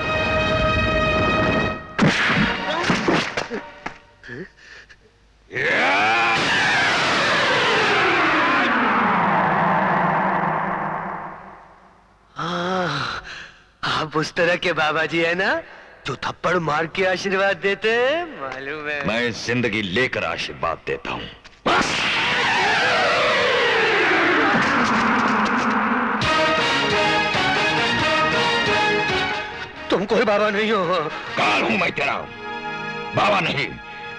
आप उस तरह के बाबा जी है ना जो थप्पड़ मार के आशीर्वाद देते हैं, मालूम है। मैं जिंदगी लेकर आशीर्वाद देता हूँ। तुम कोई बाबा नहीं हो। काल हूं मैं तेरा, बाबा नहीं।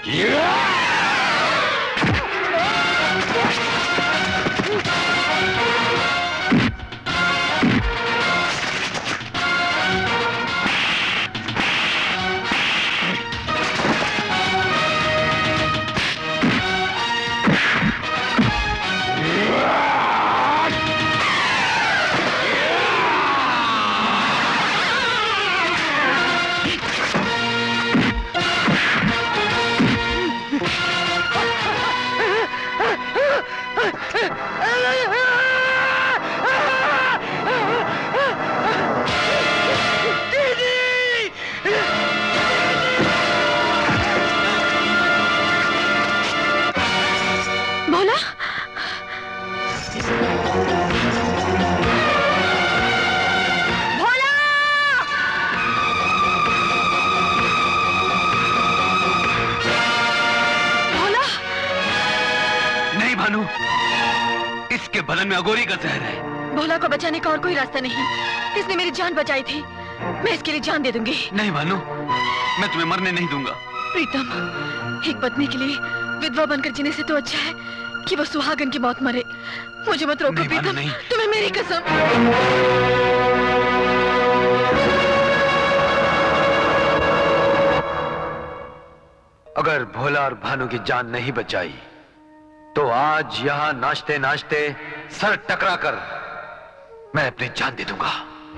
इसके बदन में अघोरी का जहर है। भोला को बचाने का और कोई रास्ता नहीं। इसने मेरी जान बचाई थी, मैं इसके लिए जान दे दूंगी। नहीं भानु, मैं तुम्हें मरने नहीं दूंगा। प्रीतम, एक पत्नी के लिए विधवा बनकर जीने से तो अच्छा है कि वो सुहागन की मौत मरे। मुझे मत रोको प्रीतम, तुम्हें मेरी कसम। अगर भोला और भानु की जान नहीं बचाई तो आज यहां नाचते नाचते सर टकरा कर मैं अपनी जान दे दूंगा।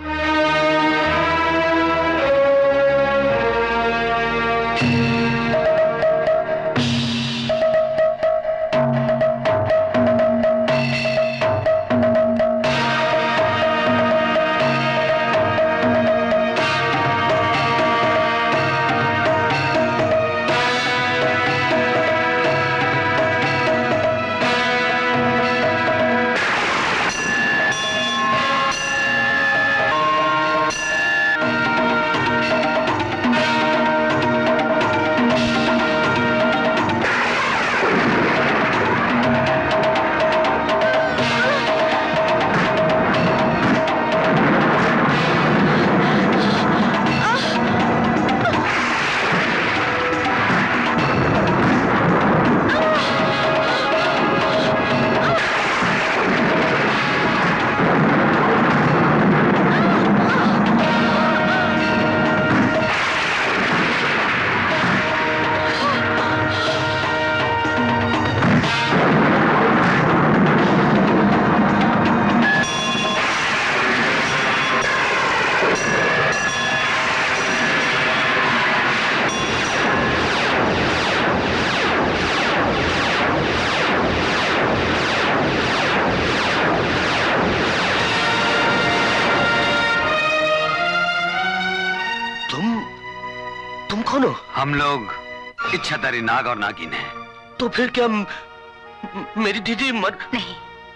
हम लोग इच्छाधारी नाग और नागिन हैं। तो फिर क्या मेरी दीदी मर नहीं,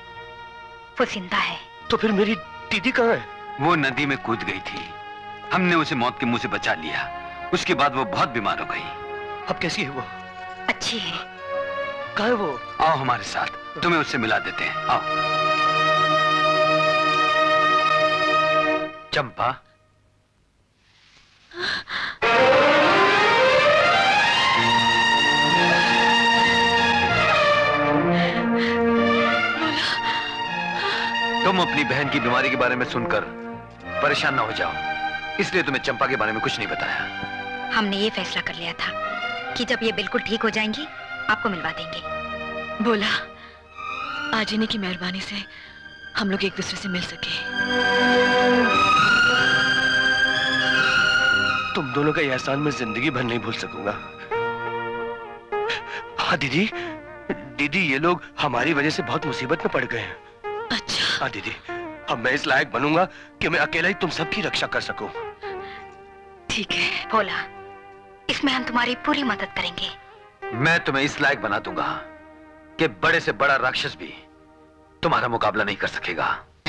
वो जिंदा है। तो फिर मेरी दीदी कहाँ है? वो नदी में कूद गई थी, हमने उसे मौत के मुंह से बचा लिया। उसके बाद वो बहुत बीमार हो गई। अब कैसी है वो? अच्छी है। कहाँ है वो? आओ हमारे साथ, तुम्हें उससे मिला देते हैं। आओ। चंपा, तुम अपनी बहन की बीमारी के बारे में सुनकर परेशान ना हो जाओ, इसलिए तुम्हें चंपा के बारे में कुछ नहीं बताया। हमने ये फैसला कर लिया था कि जब ये बिल्कुल ठीक हो जाएंगी आपको मिलवा देंगे। भोला, आज इन्हीं की मेहरबानी से हम लोग एक दूसरे से मिल सके। तुम दोनों का एहसान मैं जिंदगी भर नहीं भूल सकूंगा। हाँ दीदी, दीदी ये लोग हमारी वजह से बहुत मुसीबत में पड़ गए हैं। अच्छा। हाँ दीदी, अब मैं इस लायक बनूंगा कि मैं अकेला ही तुम सबकी रक्षा कर सकूं। ठीक है भोला, इसमें हम तुम्हारी पूरी मदद करेंगे। मैं तुम्हें इस लायक बना दूंगा कि बड़े से बड़ा राक्षस भी तुम्हारा मुकाबला नहीं कर सकेगा।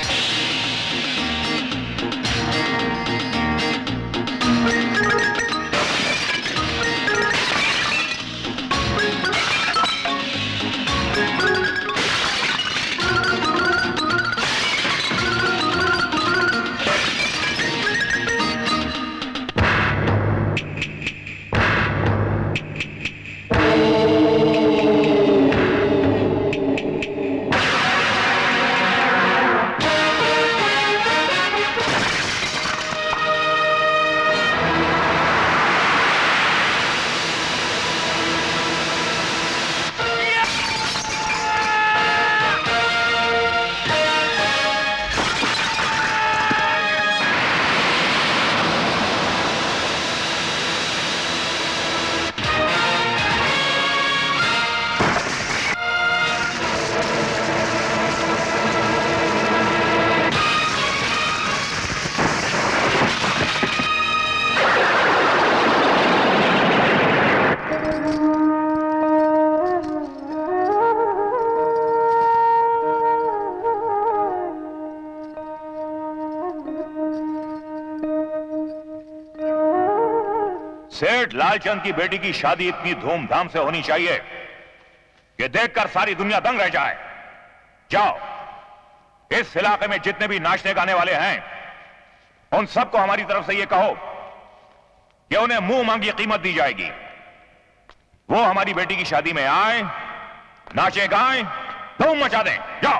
सेठ लालचंद की बेटी की शादी इतनी धूमधाम से होनी चाहिए कि देखकर सारी दुनिया दंग रह जाए। जाओ, इस इलाके में जितने भी नाचने गाने वाले हैं उन सबको हमारी तरफ से ये कहो कि उन्हें मुंह मांगी कीमत दी जाएगी। वो हमारी बेटी की शादी में आए, नाचे गाएं, धूम मचा दें। जाओ।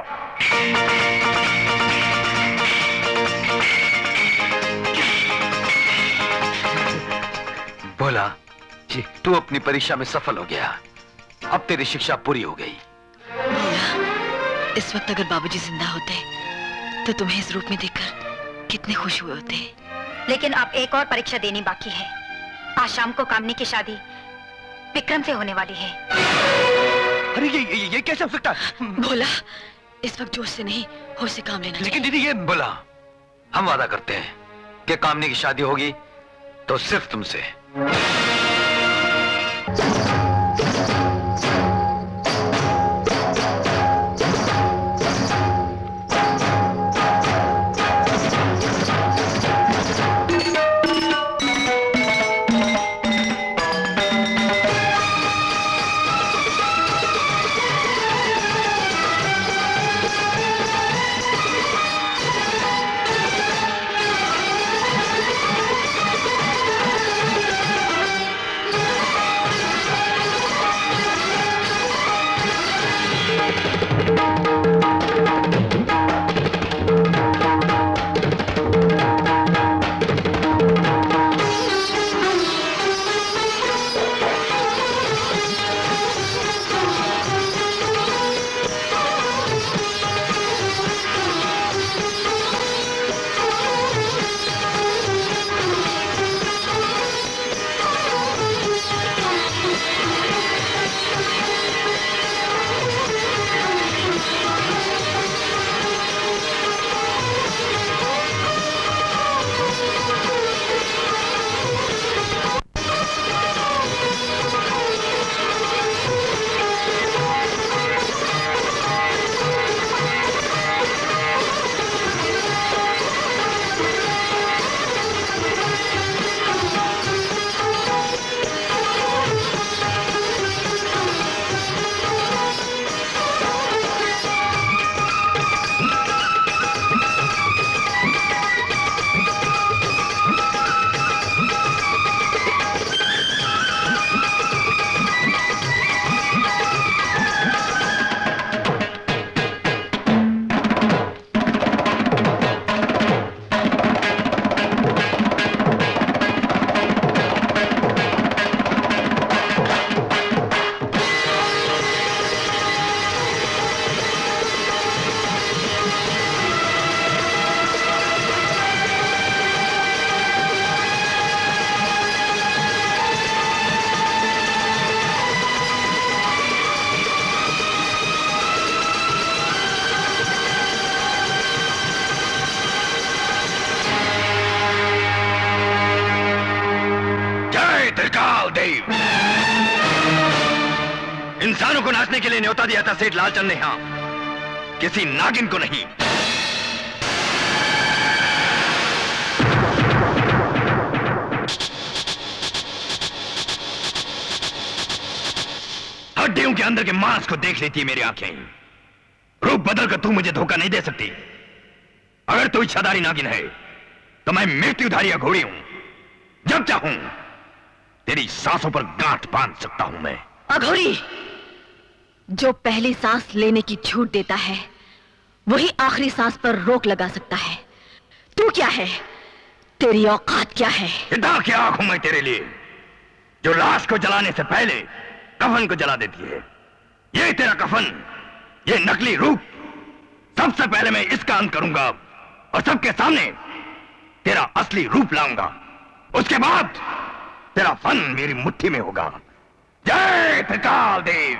भोला जी, तू अपनी परीक्षा में सफल हो गया। अब तेरी शिक्षा पूरी हो गई। भोला, इस वक्त अगर बाबूजी जिंदा होते तो तुम्हें इस रूप में देखकर कितने खुश हुए होते। लेकिन अब एक और परीक्षा देनी बाकी है। आज शाम को कामनी की शादी विक्रम से होने वाली है। अरे ये कैसे हो सकता है? भोला, इस वक्त जोश से नहीं, होश से काम लेना। लेकिन दीदी ये भोला, हम वादा करते हैं कि कामनी की शादी होगी तो सिर्फ तुमसे। त्रिकाल देव। इंसानों को नाचने के लिए न्योता दिया था सेठ लालचंद ने, यहां किसी नागिन को नहीं। हड्डियों के अंदर के मांस को देख लेती है मेरी आंखें। रूप बदल कर तू मुझे धोखा नहीं दे सकती। अगर तू इच्छाधारी नागिन है तो मैं मृत्युधारी अघोरी हूं। जब चाहूं तेरी सांसों पर गांठ बांध सकता हूं मैं। अघोरी, जो पहली सांस लेने की छूट देता है वही आखिरी सांस पर रोक लगा सकता है। तू क्या है? तेरी औकात क्या है? इतना क्या आंख हूं मैं तेरे लिए, जो लाश को जलाने से पहले कफन को जला देती है। ये तेरा कफन, ये नकली रूप, सबसे पहले मैं इसका अंत करूंगा और सबके सामने तेरा असली रूप लाऊंगा। उसके बाद तेरा फन मेरी मुट्ठी में होगा। जय त्रिकाल देव।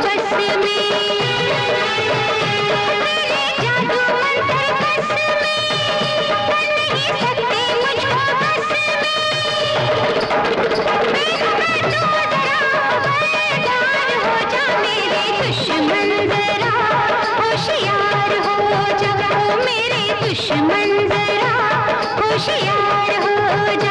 बस में, तेरे जादू मंत्र बस में, कर नहीं सकते मुझको बस में। मैं तो जरा खबरदार हो जा, मेरे दुश्मन जरा होशियार हो जा, मेरे दुश्मन जरा होशियार हो जा।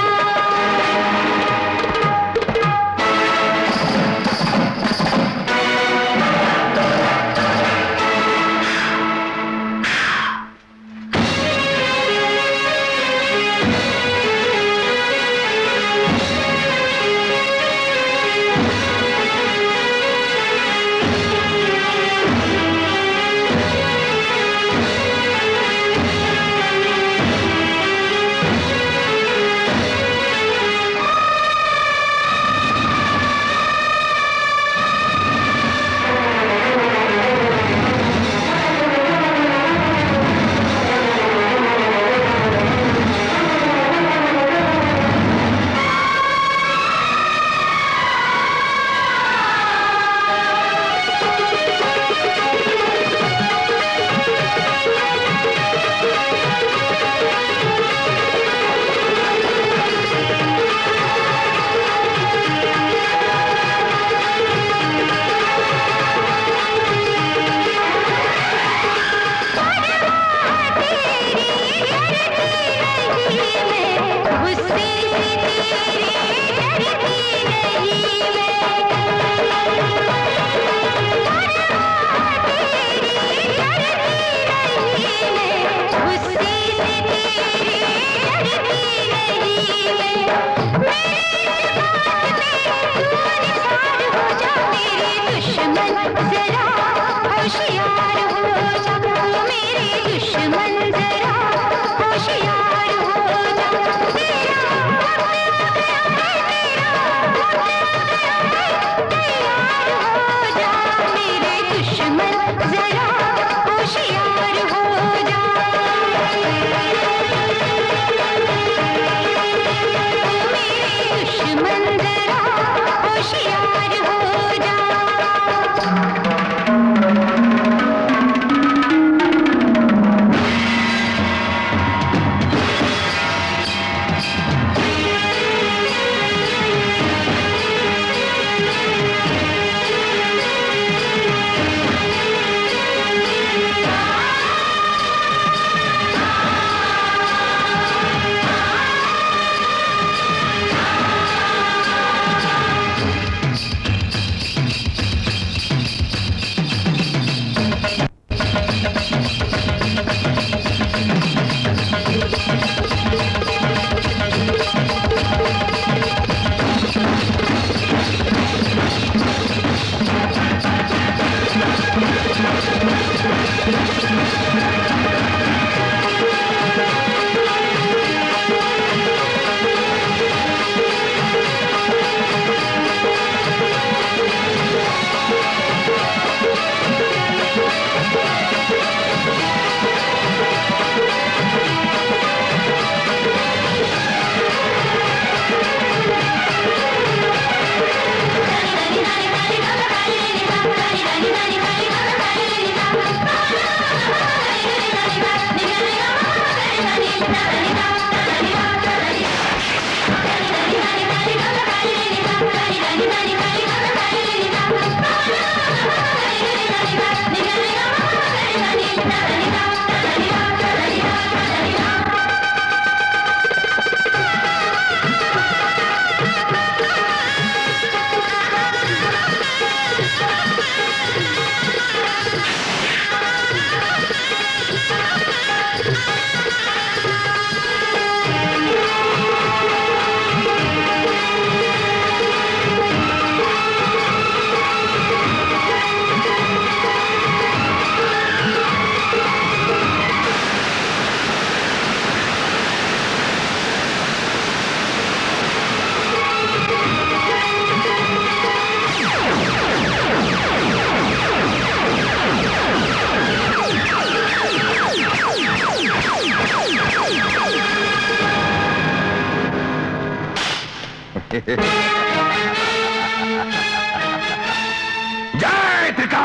जय त्रिकाल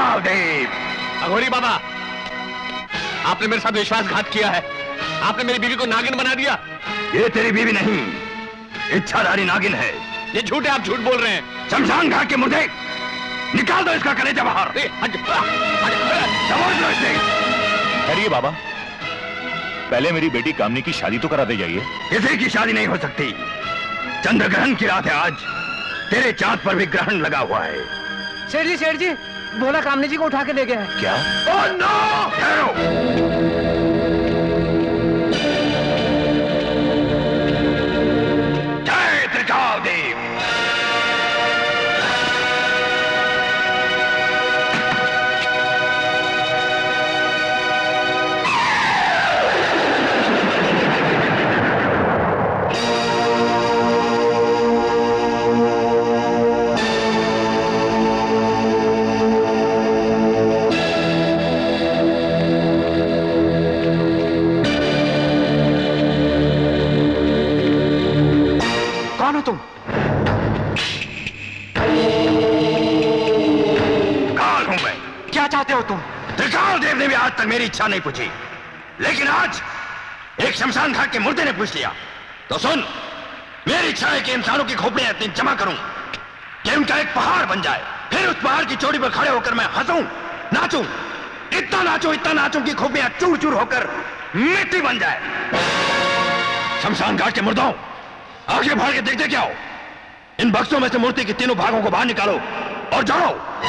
अघोरी बाबा, आपने मेरे साथ विश्वासघात किया है। आपने मेरी बीवी को नागिन बना दिया। ये तेरी बीवी नहीं, इच्छाधारी नागिन है। ये झूठ है, आप झूठ बोल रहे हैं। शमशान घाट के मुर्दे, निकाल दो इसका कलेजा बाहर। समझ लो इसे। अरे बाबा, पहले मेरी बेटी कामनी की शादी तो करा दे जाइए। किसी की शादी नहीं हो सकती। चंद्र ग्रहण की रात है आज। तेरे चांद पर भी ग्रहण लगा हुआ है। सेठ जी, भोला कामनी जी को उठा के ले गया है। क्या? Oh no! ठहरो। जय त्रिकालदेव। तुम काल हूं मैं। क्या चाहते हो तुम? त्रिकालदेव ने भी आज तक मेरी इच्छा नहीं पूछी, लेकिन आज एक शमशान घाट के मुर्दे ने पूछ लिया। तो सुन, मेरी इच्छा है कि इंसानों की खोपड़ियां इतनी जमा करूं कि उनका एक पहाड़ बन जाए। फिर उस पहाड़ की चोटी पर खड़े होकर मैं हंसूं, नाचूं, इतना नाचूं कि खोपड़ियां चूर चूर होकर मिट्टी बन जाए। शमशान घाट के मुर्दों, आंखें फाड़ के देखते क्या हो? इन बक्सों में से मूर्ति के तीनों भागों को बाहर निकालो और जोड़ो।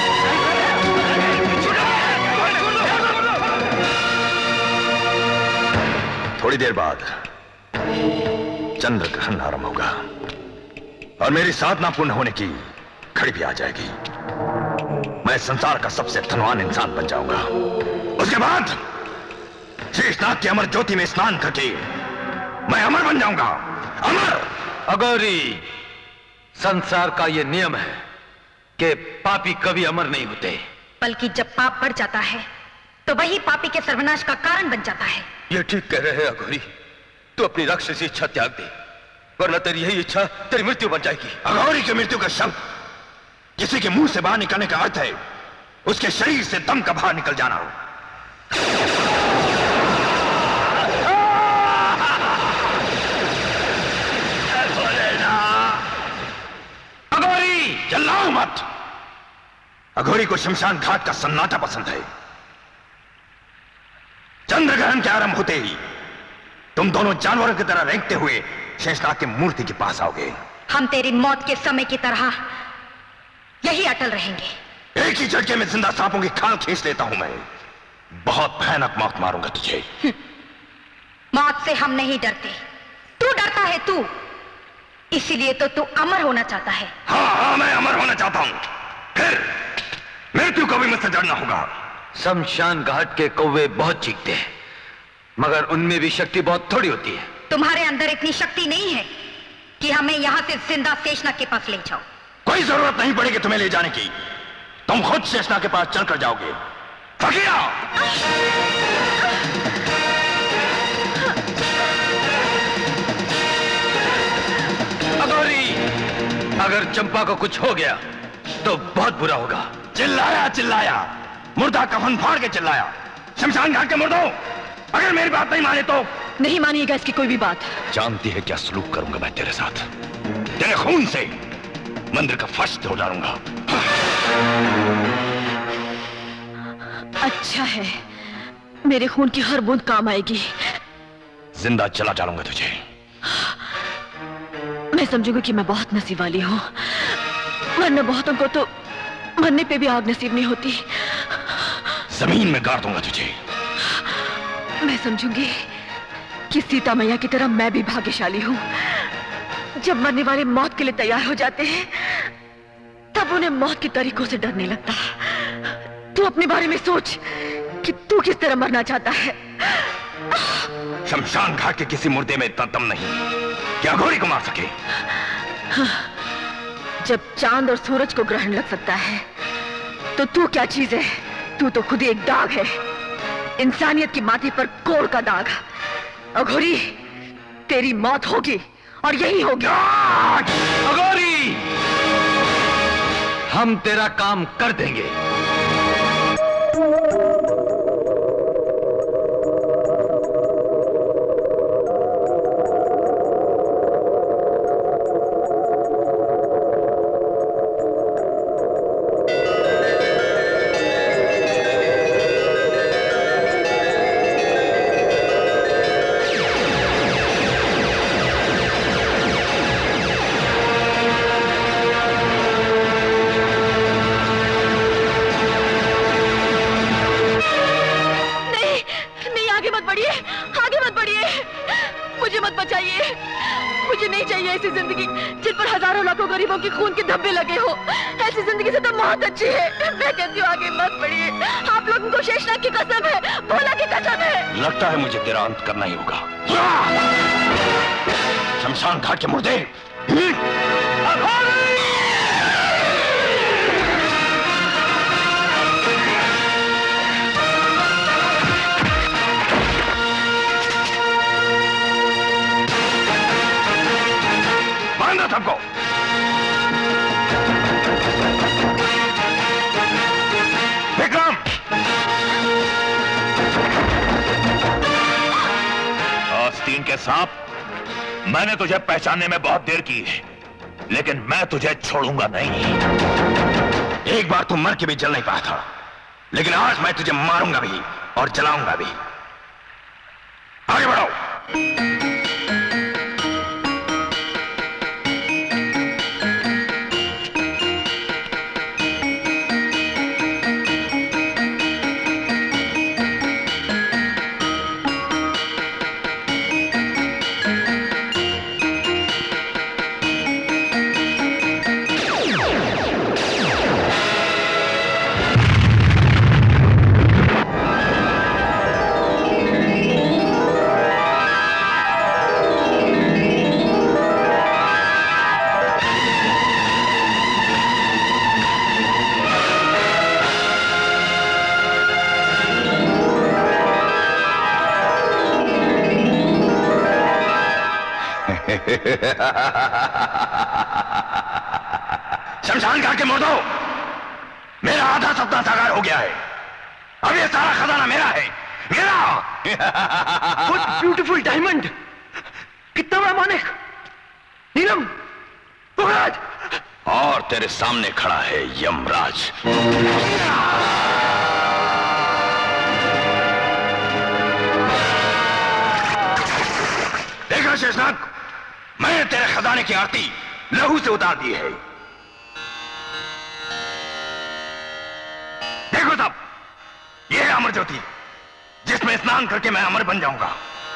थोड़ी देर बाद चंद्र ग्रहण आरंभ होगा और मेरी साधना पूर्ण होने की घड़ी भी आ जाएगी। मैं संसार का सबसे धनवान इंसान बन जाऊंगा। उसके बाद शेषनाग की अमर ज्योति में स्नान करके मैं अमर बन जाऊंगा। अमर। अघोरी, संसार का यह नियम है कि पापी कभी अमर नहीं होते। बल्कि जब पाप बढ़ जाता है तो वही पापी के सर्वनाश का कारण बन जाता है। ये ठीक कह रहे हैं अघोरी। तू अपनी राक्षसी इच्छा त्याग दे, वरना तेरी यही इच्छा तेरी मृत्यु बन जाएगी। अघोरी की मृत्यु का शब्द किसी के मुंह से बाहर निकलने का अर्थ है उसके शरीर से दम का बाहर निकल जाना। अघोरी, चिल्लाओ मत। अघोरी को शमशान घाट का सन्नाटा पसंद है। चंद्र ग्रहण के आरंभ होते ही तुम दोनों जानवरों की तरह रेंगते हुए शेषनाग की मूर्ति के पास आओगे। हम तेरी मौत के समय की तरह यही अटल रहेंगे। एक ही झटके में जिंदा सांपों की खाल खींच लेता हूं मैं। बहुत भयानक मौत मारूंगा तुझे। मौत से हम नहीं डरते, तू डरता है। तू इसीलिए तो तू अमर होना चाहता है। हाँ, मैं अमर होना चाहता हूं। फिर मृत्यु को भी मुझसे डरना होगा। शमशान घाट के कौवे बहुत चीखते हैं, मगर उनमें भी शक्ति बहुत थोड़ी होती है। तुम्हारे अंदर इतनी शक्ति नहीं है कि हमें यहां से जिंदा शेषनाग के पास ले जाओ। कोई जरूरत नहीं पड़ेगी तुम्हें ले जाने की। तुम खुद शेषनाग के पास चलकर जाओगे। फकीरा! अघोरी, अगर चंपा को कुछ हो गया तो बहुत बुरा होगा। चिल्लाया, मुर्दा कफन फाड़ के चिल्लाया। शमशान घाट के मुर्दों, अगर मेरी बात नहीं माने तो नहीं मानिएगा इसकी कोई भी बात। जानती है क्या सलूक करूंगा मैं तेरे साथ? तेरे खून से मंदिर का फर्श धो डालूंगा। अच्छा है, मेरे खून की हर बूंद काम आएगी। जिंदा चला डालूंगा तुझे। मैं समझूंगी कि मैं बहुत नसीब वाली हूँ, वरना बहुतों को तो मरने पे भी आग नसीब नहीं होती। जमीन में गाड़ दूंगा तुझे। मैं समझूंगी कि सीता मैया की तरह मैं भी भाग्यशाली हूँ। जब मरने वाले मौत के लिए तैयार हो जाते हैं तब उन्हें मौत की तरीकों से डर नहीं लगता। तू अपने बारे में सोच कि तू किस तरह मरना चाहता है। शमशान घाट के किसी मुर्दे में इतना दम नहीं कि अघोरी को मार सके। जब चांद और सूरज को ग्रहण लग सकता है तो तू क्या चीज है? तू तो खुद ही एक दाग है, इंसानियत की माथे पर कोड़ का दाग। अघोरी, तेरी मौत होगी और यही होगी। अघोरी, हम तेरा काम कर देंगे। चाहिए, मुझे नहीं चाहिए ऐसी जिंदगी जिन पर हजारों लाखों गरीबों की खून के धब्बे लगे हो। ऐसी जिंदगी से तो मौत अच्छी है। मैं कहती हूँ आगे मत बढ़िए। आप लोगों को शेषनाग की कसम है, भोला की कसम है। लगता है मुझे तेरा अंत करना ही होगा। शमशान घाट के मुर्दे, बांधो सबको। विक्रम, आस्तीन के सांप, मैंने तुझे पहचानने में बहुत देर की है, लेकिन मैं तुझे छोड़ूंगा नहीं। एक बार तू मर के भी जल नहीं पाया था, लेकिन आज मैं तुझे मारूंगा भी और जलाऊंगा भी। आगे बढ़ो। शमशान घाट के मुर्दों, मेरा आधा सपना साकार हो गया है। अब ये सारा खजाना मेरा है, मेरा। What beautiful diamond! कितना बड़ा मानिक! नीलम, पुखराज! और तेरे सामने खड़ा है यमराज। देखा शेषनाग, मैंने तेरे खजाने की आरती लहू से उतार दी है। देखो तब, यह है अमर ज्योति, जिसमें स्नान करके मैं अमर बन जाऊंगा।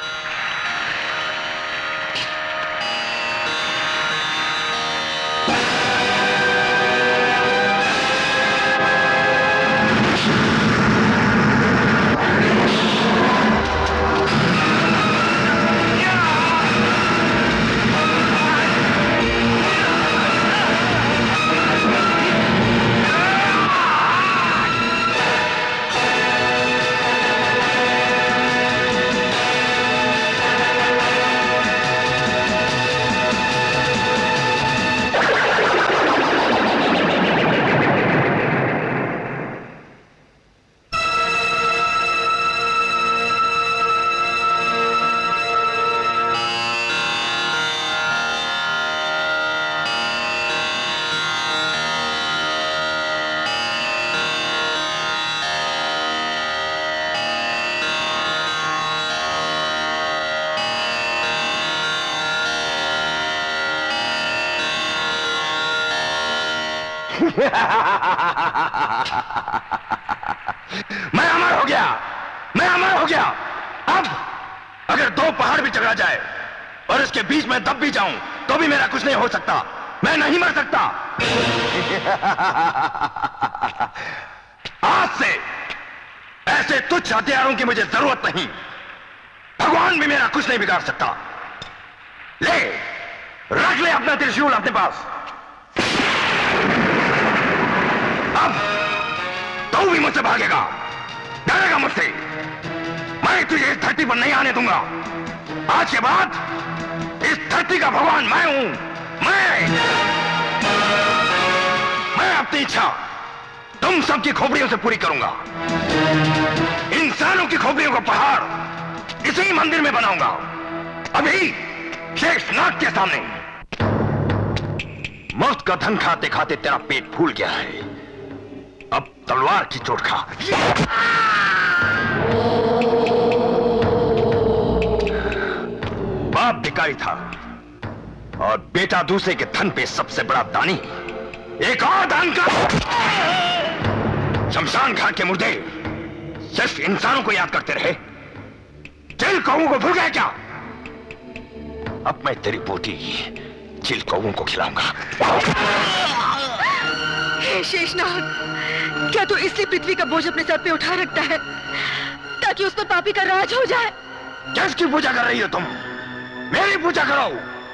मैं अमर हो गया, मैं अमर हो गया। अब अगर दो पहाड़ भी टकरा जाए और इसके बीच में दब भी जाऊं तो भी मेरा कुछ नहीं हो सकता। मैं नहीं मर सकता। आज से ऐसे तुच्छ हथियारों की मुझे जरूरत नहीं। भगवान भी मेरा कुछ नहीं बिगाड़ सकता। ले, रख ले अपना त्रिशूल अपने पास। अब तू भी मुझसे भागेगा, डरेगा मुझसे। मैं तुझे इस धरती पर नहीं आने दूंगा। आज के बाद इस धरती का भगवान मैं हूं। मैं अपनी इच्छा तुम सबकी खोपड़ियों से पूरी करूंगा। इंसानों की खोपड़ियों का पहाड़ इसी मंदिर में बनाऊंगा, अभी शेषनाग के सामने। मुफ्त का धन खाते खाते तेरा पेट फूल गया है, अब तलवार की चोट खा। बाप भिखारी था और बेटा दूसरे के धन पे सबसे बड़ा दानी। एक और दान का। शमशान घाट के मुर्दे सिर्फ इंसानों को याद करते रहे, दिल कौओं को भूल गए क्या? अब मैं तेरी बोटी चिल कौओं को खिलाऊंगा। हे शेषनाग, क्या तू इसलिए पृथ्वी का बोझ अपने सर पे उठा रखता है ताकि उस पर पापी का राज हो जाए? किसकी पूजा कर रही हो तुम? मेरी पूजा करो।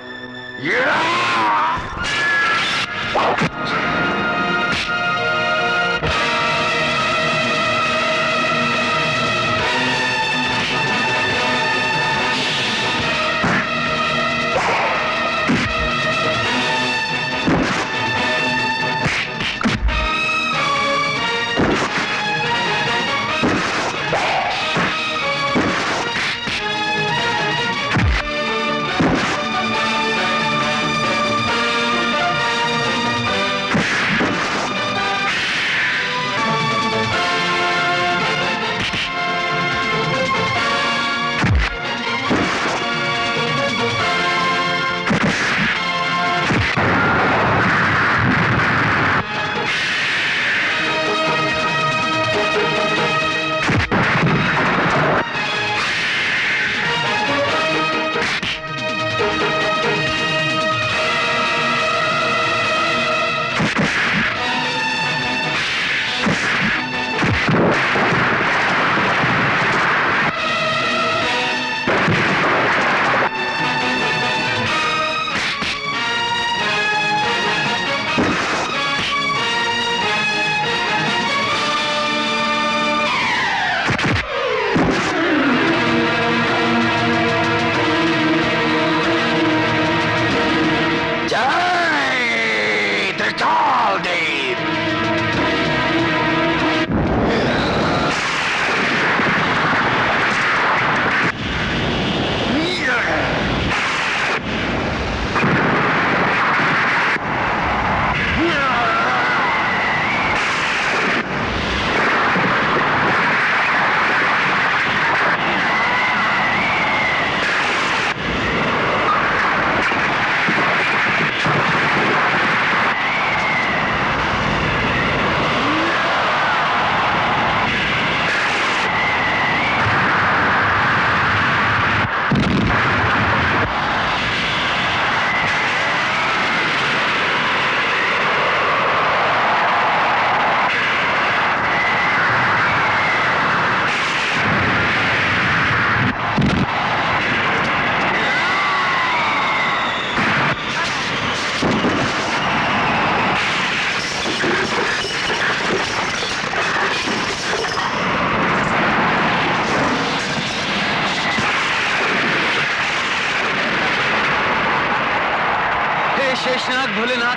शेषनाग भोलेनाथ,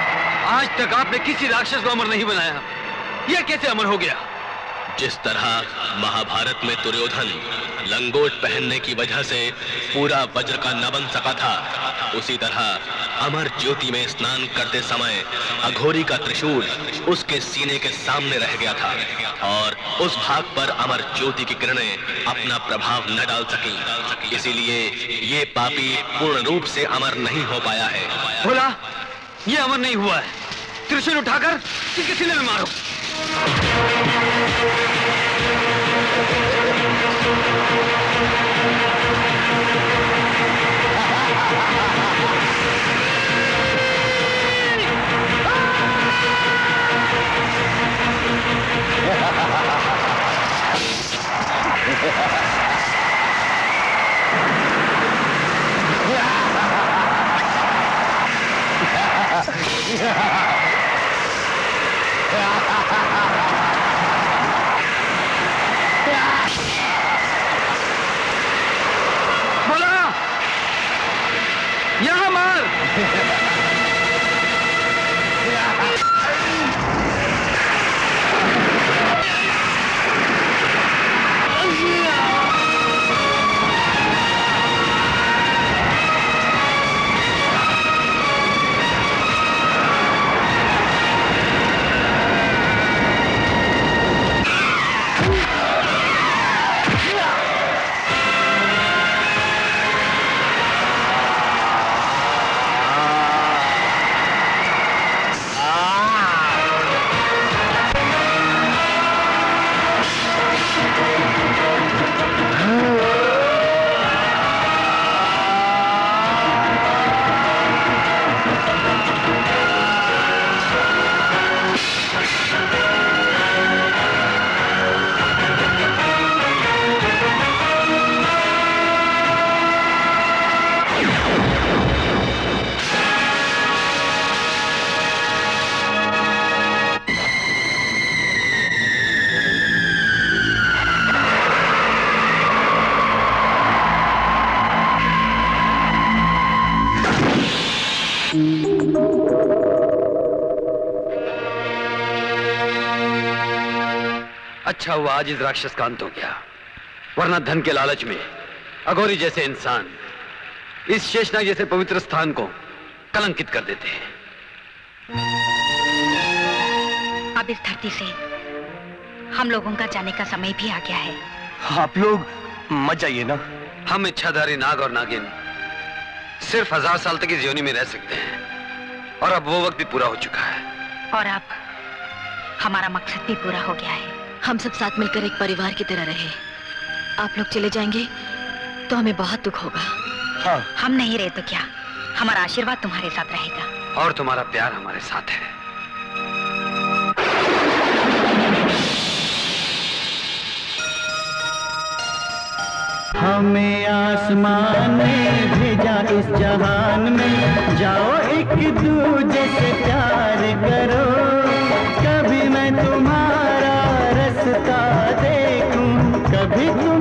आज तक आपने किसी राक्षस को अमर नहीं बनाया, यह कैसे अमर हो गया? जिस तरह महाभारत में दुर्योधन लंगोट पहनने की वजह से पूरा वज्र का न बन सका था, उसी तरह अमर ज्योति में स्नान करते समय अघोरी का त्रिशूल उसके सीने के सामने रह गया था और उस भाग पर अमर ज्योति की किरणें अपना प्रभाव न डाल सकी। इसीलिए ये पापी पूर्ण रूप से अमर नहीं हो पाया है। भोला, ये अमर नहीं हुआ है। त्रिशूल उठाकर इसके सीने में मारो। बोला, यहां मार। अच्छा हुआ आज इस राक्षस का अंत हो गया, वरना धन के लालच में अघोरी जैसे इंसान इस शेषनाग जैसे पवित्र स्थान को कलंकित कर देते हैं। अब इस धरती से हम लोगों का जाने का समय भी आ गया है। आप लोग मत जाइए ना। हम इच्छाधारी नाग और नागिन सिर्फ 1000 साल तक इस योनि में रह सकते हैं, और अब वो वक्त भी पूरा हो चुका है। और अब हमारा मकसद भी पूरा हो गया है। हम सब साथ मिलकर एक परिवार की तरह रहे। आप लोग चले जाएंगे तो हमें बहुत दुख होगा। हाँ। हम नहीं रहे तो क्या, हमारा आशीर्वाद तुम्हारे साथ रहेगा। और तुम्हारा प्यार हमारे साथ है। हमें आसमान ने भेजा इस जहान में, जाओ एक दूजे से प्यार करो। कभी मैं तुम्हारा रास्ता देखूं, कभी तुम